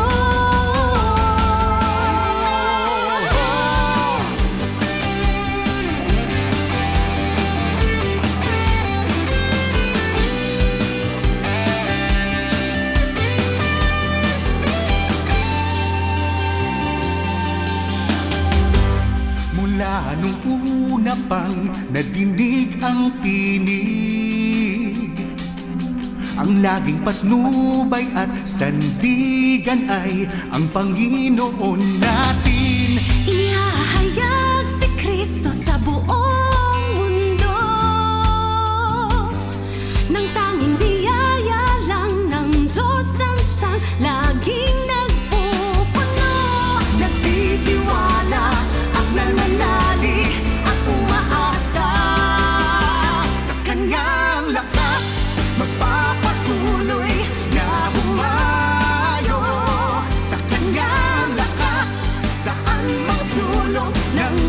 Mula nung una pang nadinig ang tinig, ang laging patnubay at sandigan ay ang Panginoon natin. Ihahayag si Kristo sa buong mundo, nang tanging biyaya lang ng Diyos ang siyang laging nagpupuno. Nagtitiwala, nananali at umaasa sa kanyang lakas, magpapatuloy na humayo. Sa kanyang lakas, saan mang sulong ng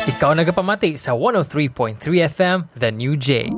Ikaw nagapamati sa one oh three point three F M, The New J.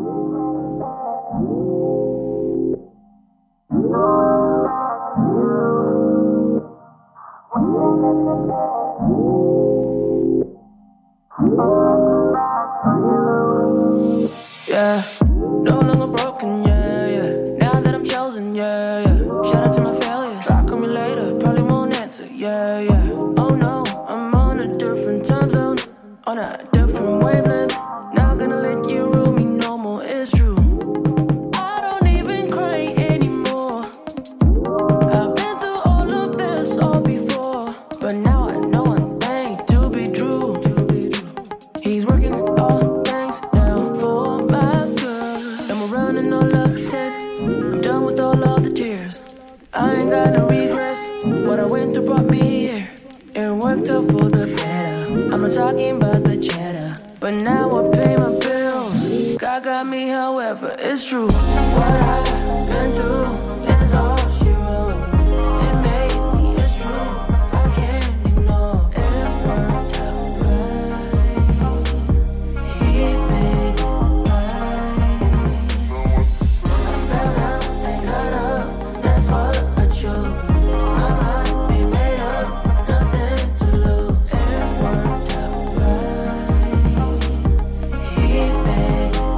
Yeah, no longer broken, yeah, yeah. Now that I'm chosen, yeah, yeah. Shout out to my failures. Try call me later, probably won't answer, yeah, yeah. Oh no, I'm on a different time zone, on a different wavelength. Not gonna let you rule me no more, it's true. I don't even cry anymore. I've been through all of this all before, but now I know one thing to be true. He's working all things down for my good, and we're running all up his head. I'm done with all of the tears. I ain't got no regrets. What I went through brought me here. It worked out for the better. I'm not talking about the cheddar, but now I pay my bills. God got me, however, it's true. What I've been through is all she wrote. It made me, it's true. I can't ignore. It worked out right. He made it right. I fell down and got up. That's what I chose. My mind be made up, nothing to lose. It worked out right. He made it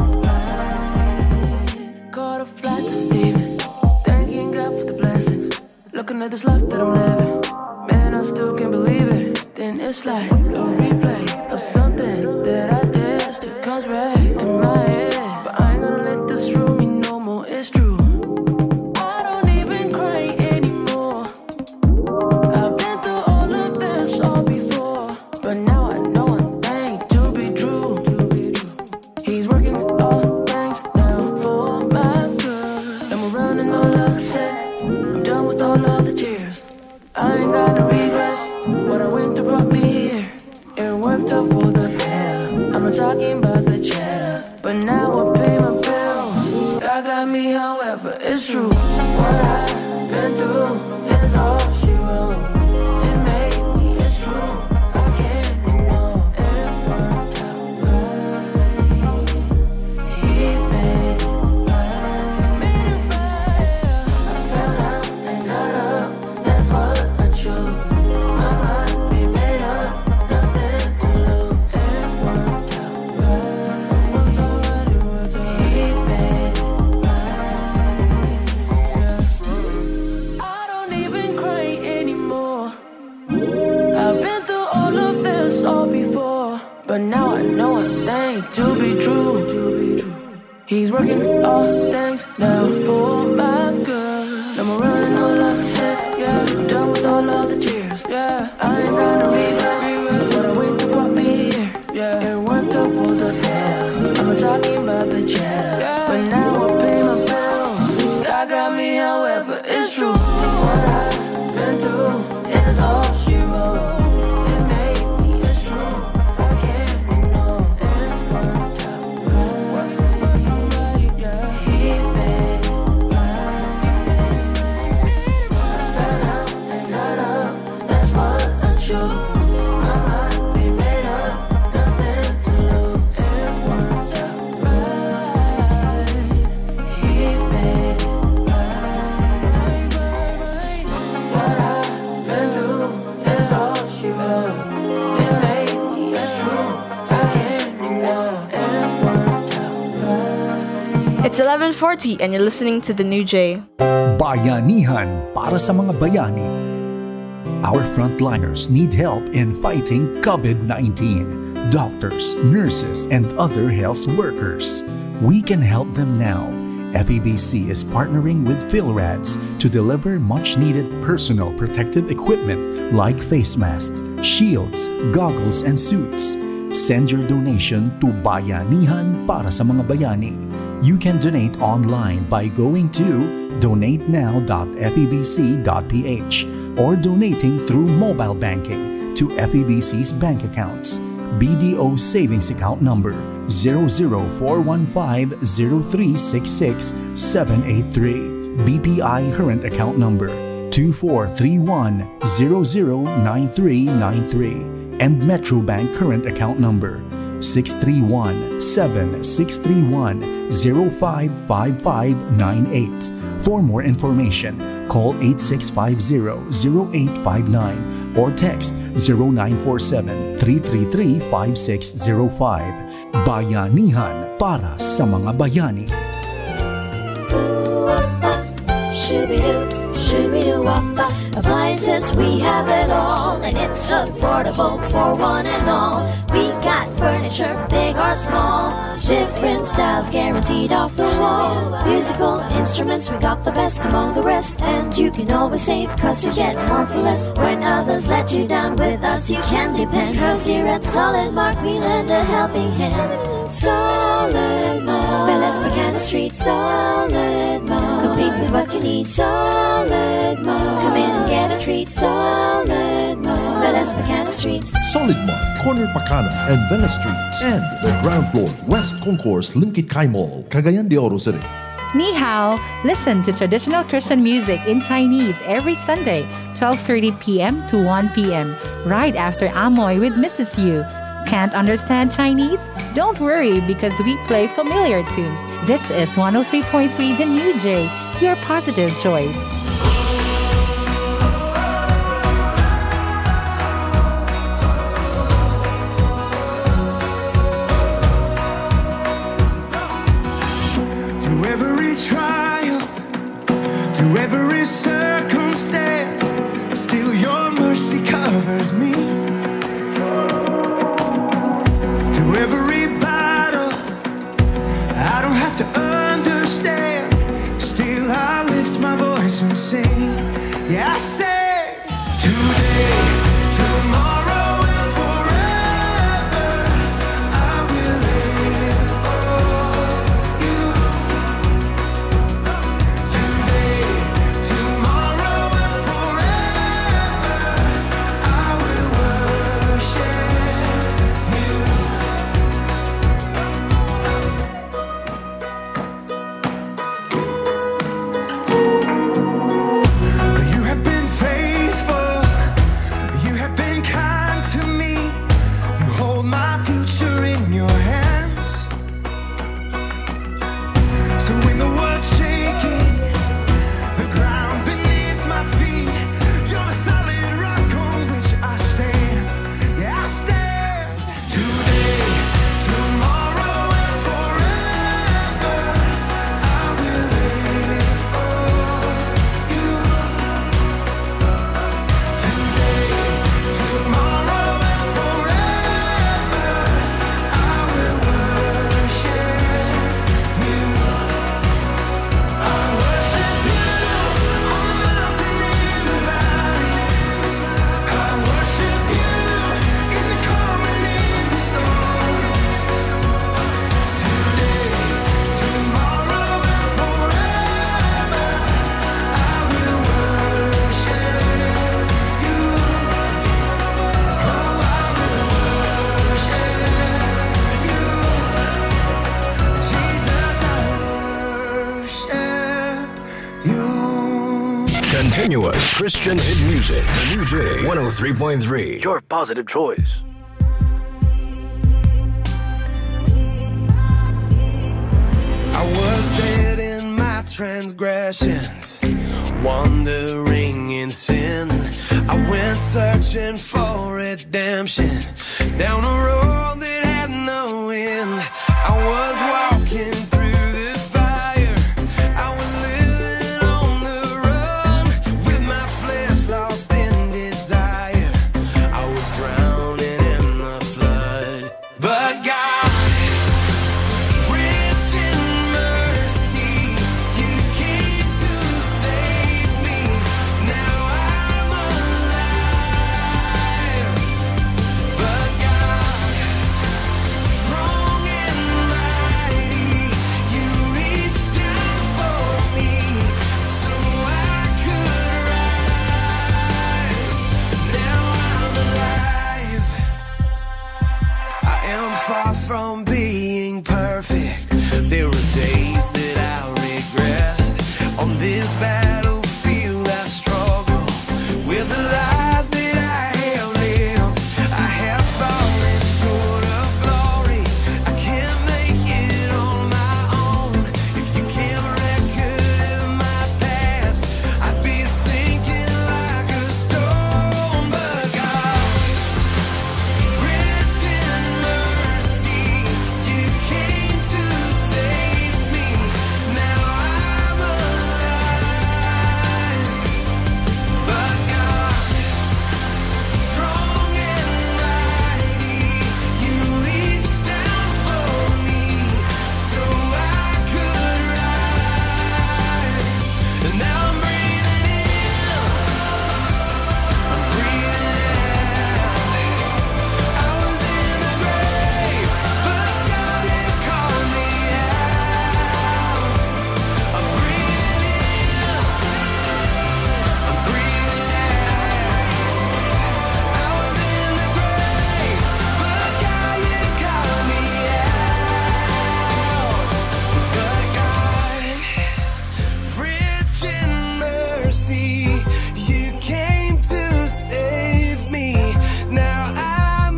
right. Caught a flight this evening, thanking God for the blessings. Looking at this life that I'm living, man, I still can't believe it. Then it's like a replay of something that I did. Still comes back in my head, but I ain't gonna let this rule me no more. It's true. I don't even cry anymore. I've been through all of this all before, but now I know one thing to be true. He's working all things down for my good, and we're running all up his head. I'm done with all of the tears. I ain't got no regrets. What I went through brought me here. It worked out for the better. I'm not talking about the cheddar, but now I pay my bills. God got me, however, it's true. What I've been through is all she wrote. It made me, it's true. I can't ignore. It worked out right. He made it right. Made it right. I fell down and got up. That's what I chose. My mind be made up, nothing to lose. It worked out right. He made it right. I don't even cry anymore. I've been through all of this all before, but now I know one thing to be true. To be true. He's working all things now for my good. I'm running all of his head, yeah. I'm done with all of the tears, yeah. I ain't got no regrets. What I went through brought me here, yeah. It worked out for the better. I'm not talking about the cheddar, yeah. But now I pay my bills. God got me, however, it's true. What I've been through is all she wrote. It made me, it's true. I can't ignore. It worked out right. He made it right. I fell down and got up. That's what I chose. My mind be made up, nothing to lose. It worked out right. He made it right. What I've been through is all she wrote. It made me, it's true. I can't ignore. It worked out right. It's eleven forty and you're listening to The New J. Bayanihan para sa mga bayani. Our frontliners need help in fighting COVID nineteen. Doctors, nurses, and other health workers. We can help them now. F E B C is partnering with PhilRads to deliver much-needed personal protective equipment like face masks, shields, goggles, and suits. Send your donation to Bayanihan para sa mga bayani. You can donate online by going to donate now dot f e b c dot p h or donating through mobile banking to F E B C's bank accounts. B D O Savings Account Number zero zero four one five zero three six six seven eight three, B P I Current Account Number two four three one zero zero nine three nine three, and Metrobank current account number six three one, seven six three one, zero five five five nine eight. For more information, call eight six five zero, zero eight five nine or text zero nine four seven, three three three, five six zero five. Bayanihan para sa mga bayani. Shoo-be-doo, shoo-be-doo-wop-ba. Appliances, we have it all, and it's affordable for one and all. We got furniture, big or small, different styles guaranteed off the wall. Musical instruments, we got the best among the rest, and you can always save, cause you get more for less. When others let you down, with us you can depend, cause here at Solid Mark we lend a helping hand. Solid Mark, Phyllis McKenna Street, Solid Mark, compete with what you need, Solid Mark, come in and get a treat, Solid Mark, Phyllis McKenna Streets. Solid Mark, Corner Pacana and Venice Streets, and the ground floor, West Concourse, Limkit Kai Mall, Cagayan de Oro City. Ni hao, listen to traditional Christian music in Chinese every Sunday, twelve thirty p.m. to one p.m. right after Amoy with Missus Yu. Can't understand Chinese? Don't worry, because we play familiar tunes. This is one oh three point three The New J, your positive choice. Through every trial, through every circumstance, still your mercy covers me. Through every battle, I don't have to understand, still I lift my voice and sing. Yeah, I say, today, tomorrow, and forever, I will live for you. Today, tomorrow, and forever, I will worship you. You have been faithful, you have been kind to me, you hold my future in your hands. So when the world's shaking, the ground beneath my feet, you're the solid rock on which I stand. Yeah, I stand. Today, tomorrow, and forever, I will live for you. Today, tomorrow, and forever, I will worship you. I worship you on the mountain, in the valley. I worship you in the calm and in the storm. Today, tomorrow, and forever, I will worship you. Oh, I will worship you. Jesus, I worship you. Continuous Christian hit music. The New J one oh three point three. Your positive choice. I was dead in my transgressions, wandering in sin. I went searching for redemption down a road that had no end. I was walking through the fire, I was living on the run, with my flesh lost in desire. I was drowning in the flood, but God, rich in mercy, you came to save me. Now I'm alive. But God, You came to save me. Now I'm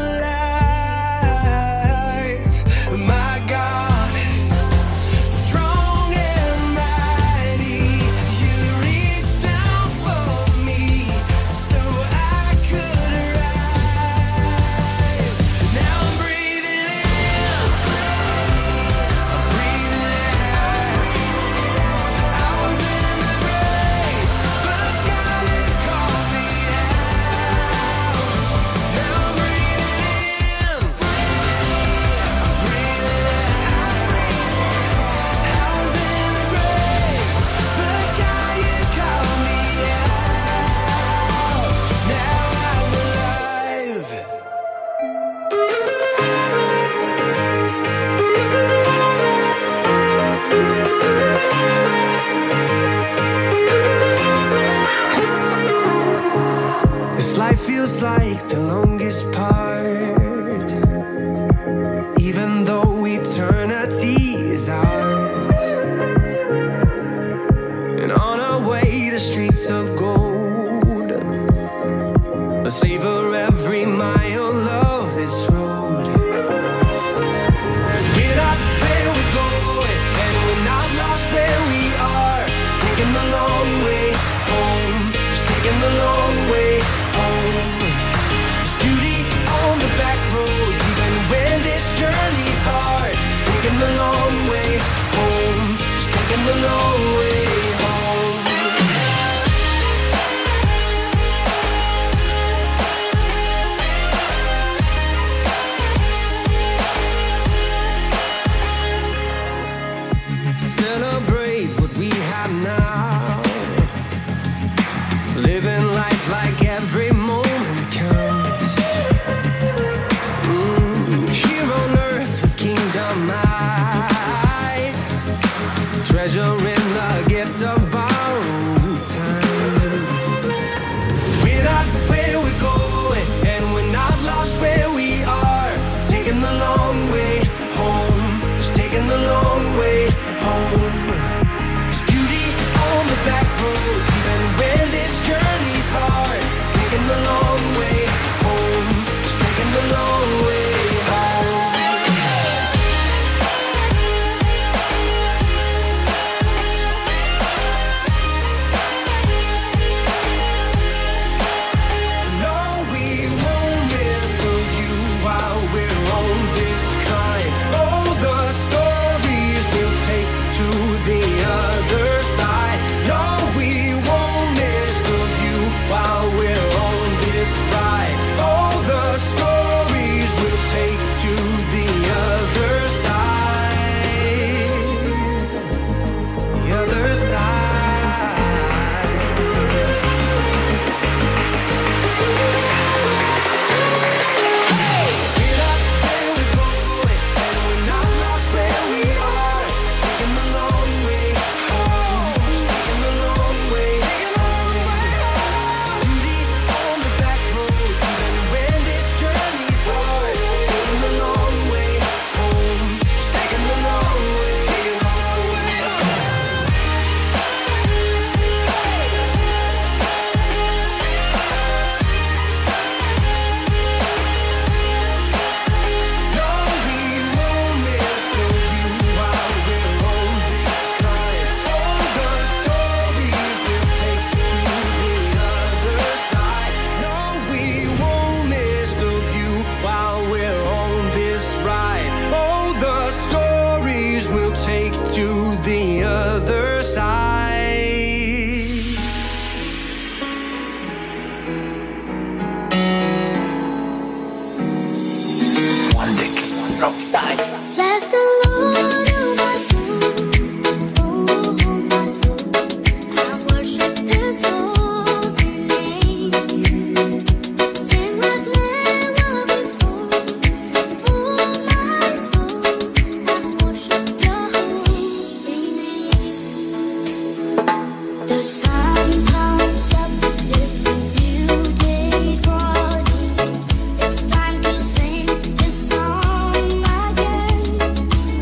alive. My God, strong and mighty, you reached down for me so I could rise. Now I'm breathing in, I'm breathing out. I was in the grave, but God had called me out. Now I'm breathing in, I'm breathing out. I was in the grave, but God had called me out. Now I'm alive. This life feels like the longest part, even though eternity is ours. And on our way to streets of gold, we'll savor every mile of this road. We're not where we're going, and we're not lost where we are. Taking the long way home, just taking the long way home. There's beauty on the back roads, even when this journey's hard. Taking the long way home, just taking the long way home. Celebrate what we have now, living life like every moment counts. Mm, here on earth with kingdom eyes, treasuring the gift of borrowed time. We're not where we're going, and we're not lost where we are. Taking the long way home, just taking the long way home. There's beauty on the back roads, even when this journey's hard. Taking the long way home, just taking the long way home. No, we won't miss the view while we're on this climb. Oh, the stories we'll take to the other side. No, we won't miss the view while we're on this ride. Oh, the stories we'll take to the other side. The other side. We're not where we're going, and we're not lost where we are. Taking the long way home, just taking the long way home. Beauty on the back roads, even when this journey's hard. Taking the long way home, just taking the long way, taking the long way home. No, we won't miss the view while we're on this climb. All the stories we'll take to the other side. No, we won't miss the view while we're on this ride. All the stories we'll take to the other side. One dick, one drop, die. Bless the Lord, oh my soul, oh my soul. I worship His holy name. Sing like never before, oh my soul. I worship Your holy name. The sun comes up, it's a new day for me. It's time to sing this song again.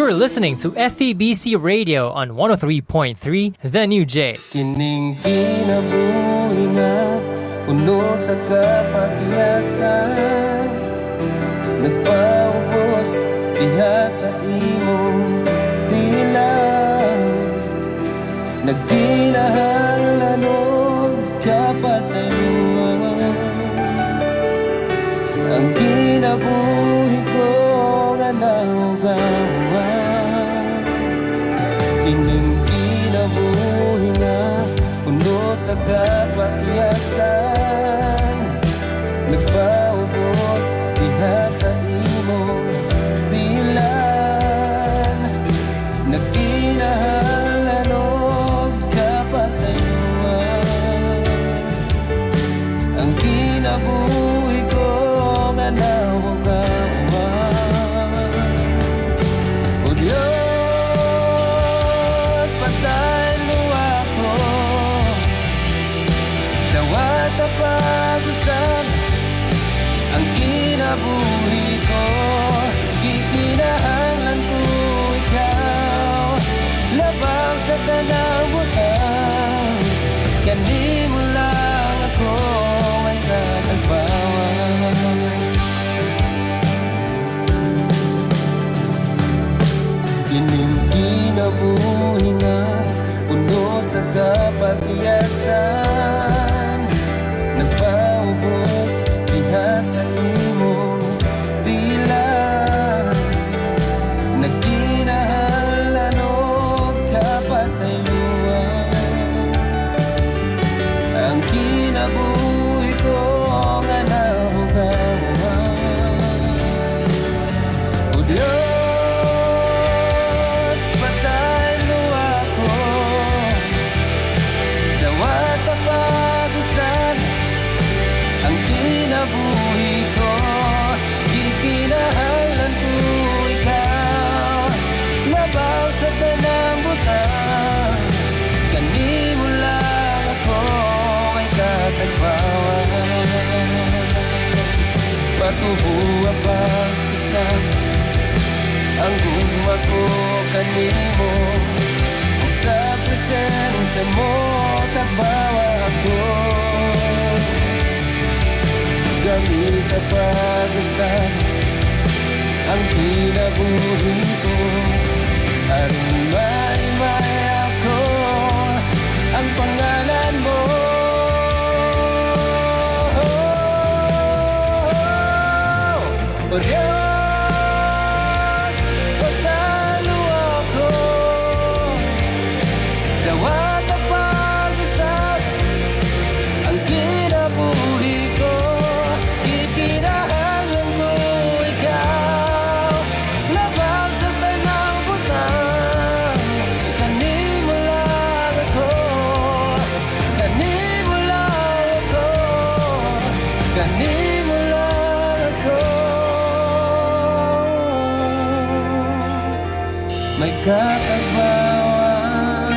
You're listening to F E B C Radio on one oh three point three The New J. Kining kinabuhi nga puno sa kapagyasan, nagpaubos diha sa imong tilang, nagkinahanglanog ka pa sa luwa. Ang kinabuhi ko nga naugawa, kining kinabuhi nga puno sa kapakyasan, nagpaubos diha sa imong tilan, nagkinahanglanog ka pa sa luwa. Ang kinabuhi ko nga naugawa. O Diyos, pasahan mo ako, dawat na pag-usap ang kinabuhi ko. Gikinahanglan ko ikaw, labang sa tanang butang, kani mo lang ako ay katagbawan. Kining kinabuhi nga puno sa kapakyasan, nagpaubos diha sa imong tilan, nagkinahanglanog ka pa sa luwa. Ang kinabuhi ko nga naugawa. O Diyos, pasahan mo ako, dawat na pag-usap ang kinabuhi ko. Gikinahanglan ko ikaw, labaw sa tanang butang, kani mo lang ako ay katagbawan. Patubuha pa isang ang gugma ko kanimo, kung sa presensya mo tagbawa ako. Gamit na pag-asal ang kinabuhi ko, aron maimay ako ang pangalan mo. O Diyos, pasalo ako, dawat na pag-asal ang kinabuhi ko. Gikinahanglan ko ikaw, labang sa tanang butang, kani mo lang ako, kani mo lang ako, kani mo lang ako. May katagbawan.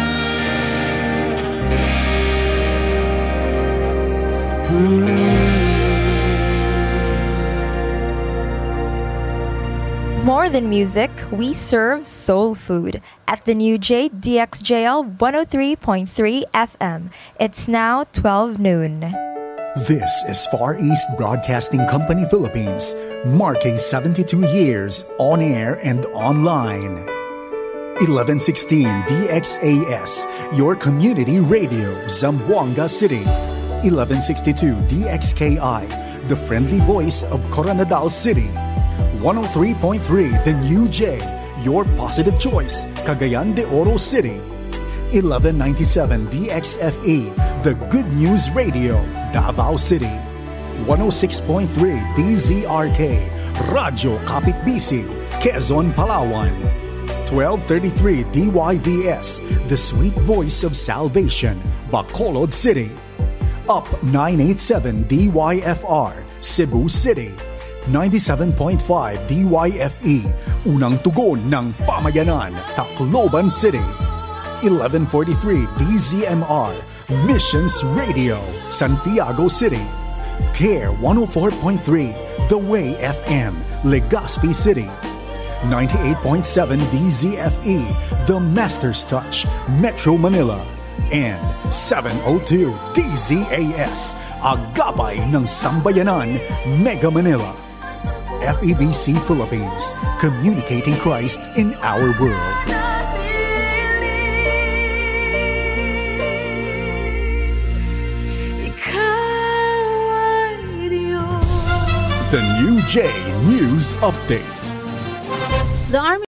More than music, we serve soul food at the New J D X J L one oh three point three F M. It's now twelve noon. This is Far East Broadcasting Company Philippines, marking seventy-two years on air and online. eleven sixteen D X A S, your community radio, Zamboanga City. eleven sixty-two D X K I, the friendly voice of Coronadal City. one oh three point three The New J, your positive choice, Cagayan de Oro City. eleven ninety-seven D X F E, the Good News Radio, Davao City. one oh six point three D Z R K, Radyo Kapit Bisig, Quezon, Palawan. twelve thirty-three D Y V S, the sweet voice of salvation, Bacolod City. Up nine eighty-seven D Y F R, Cebu City. ninety-seven point five D Y F E, unang tugon ng pamayanan, Tacloban City. eleven forty-three D Z M R, Missions Radio, Santiago City. Care one oh four point three, The Way F M, Legazpi City. ninety-eight point seven D Z F E, The Master's Touch, Metro Manila, and seven oh two D Z A S, Agapay ng Sambayanan, Mega Manila. F E B C Philippines, communicating Christ in our world. The New J News Update. The Army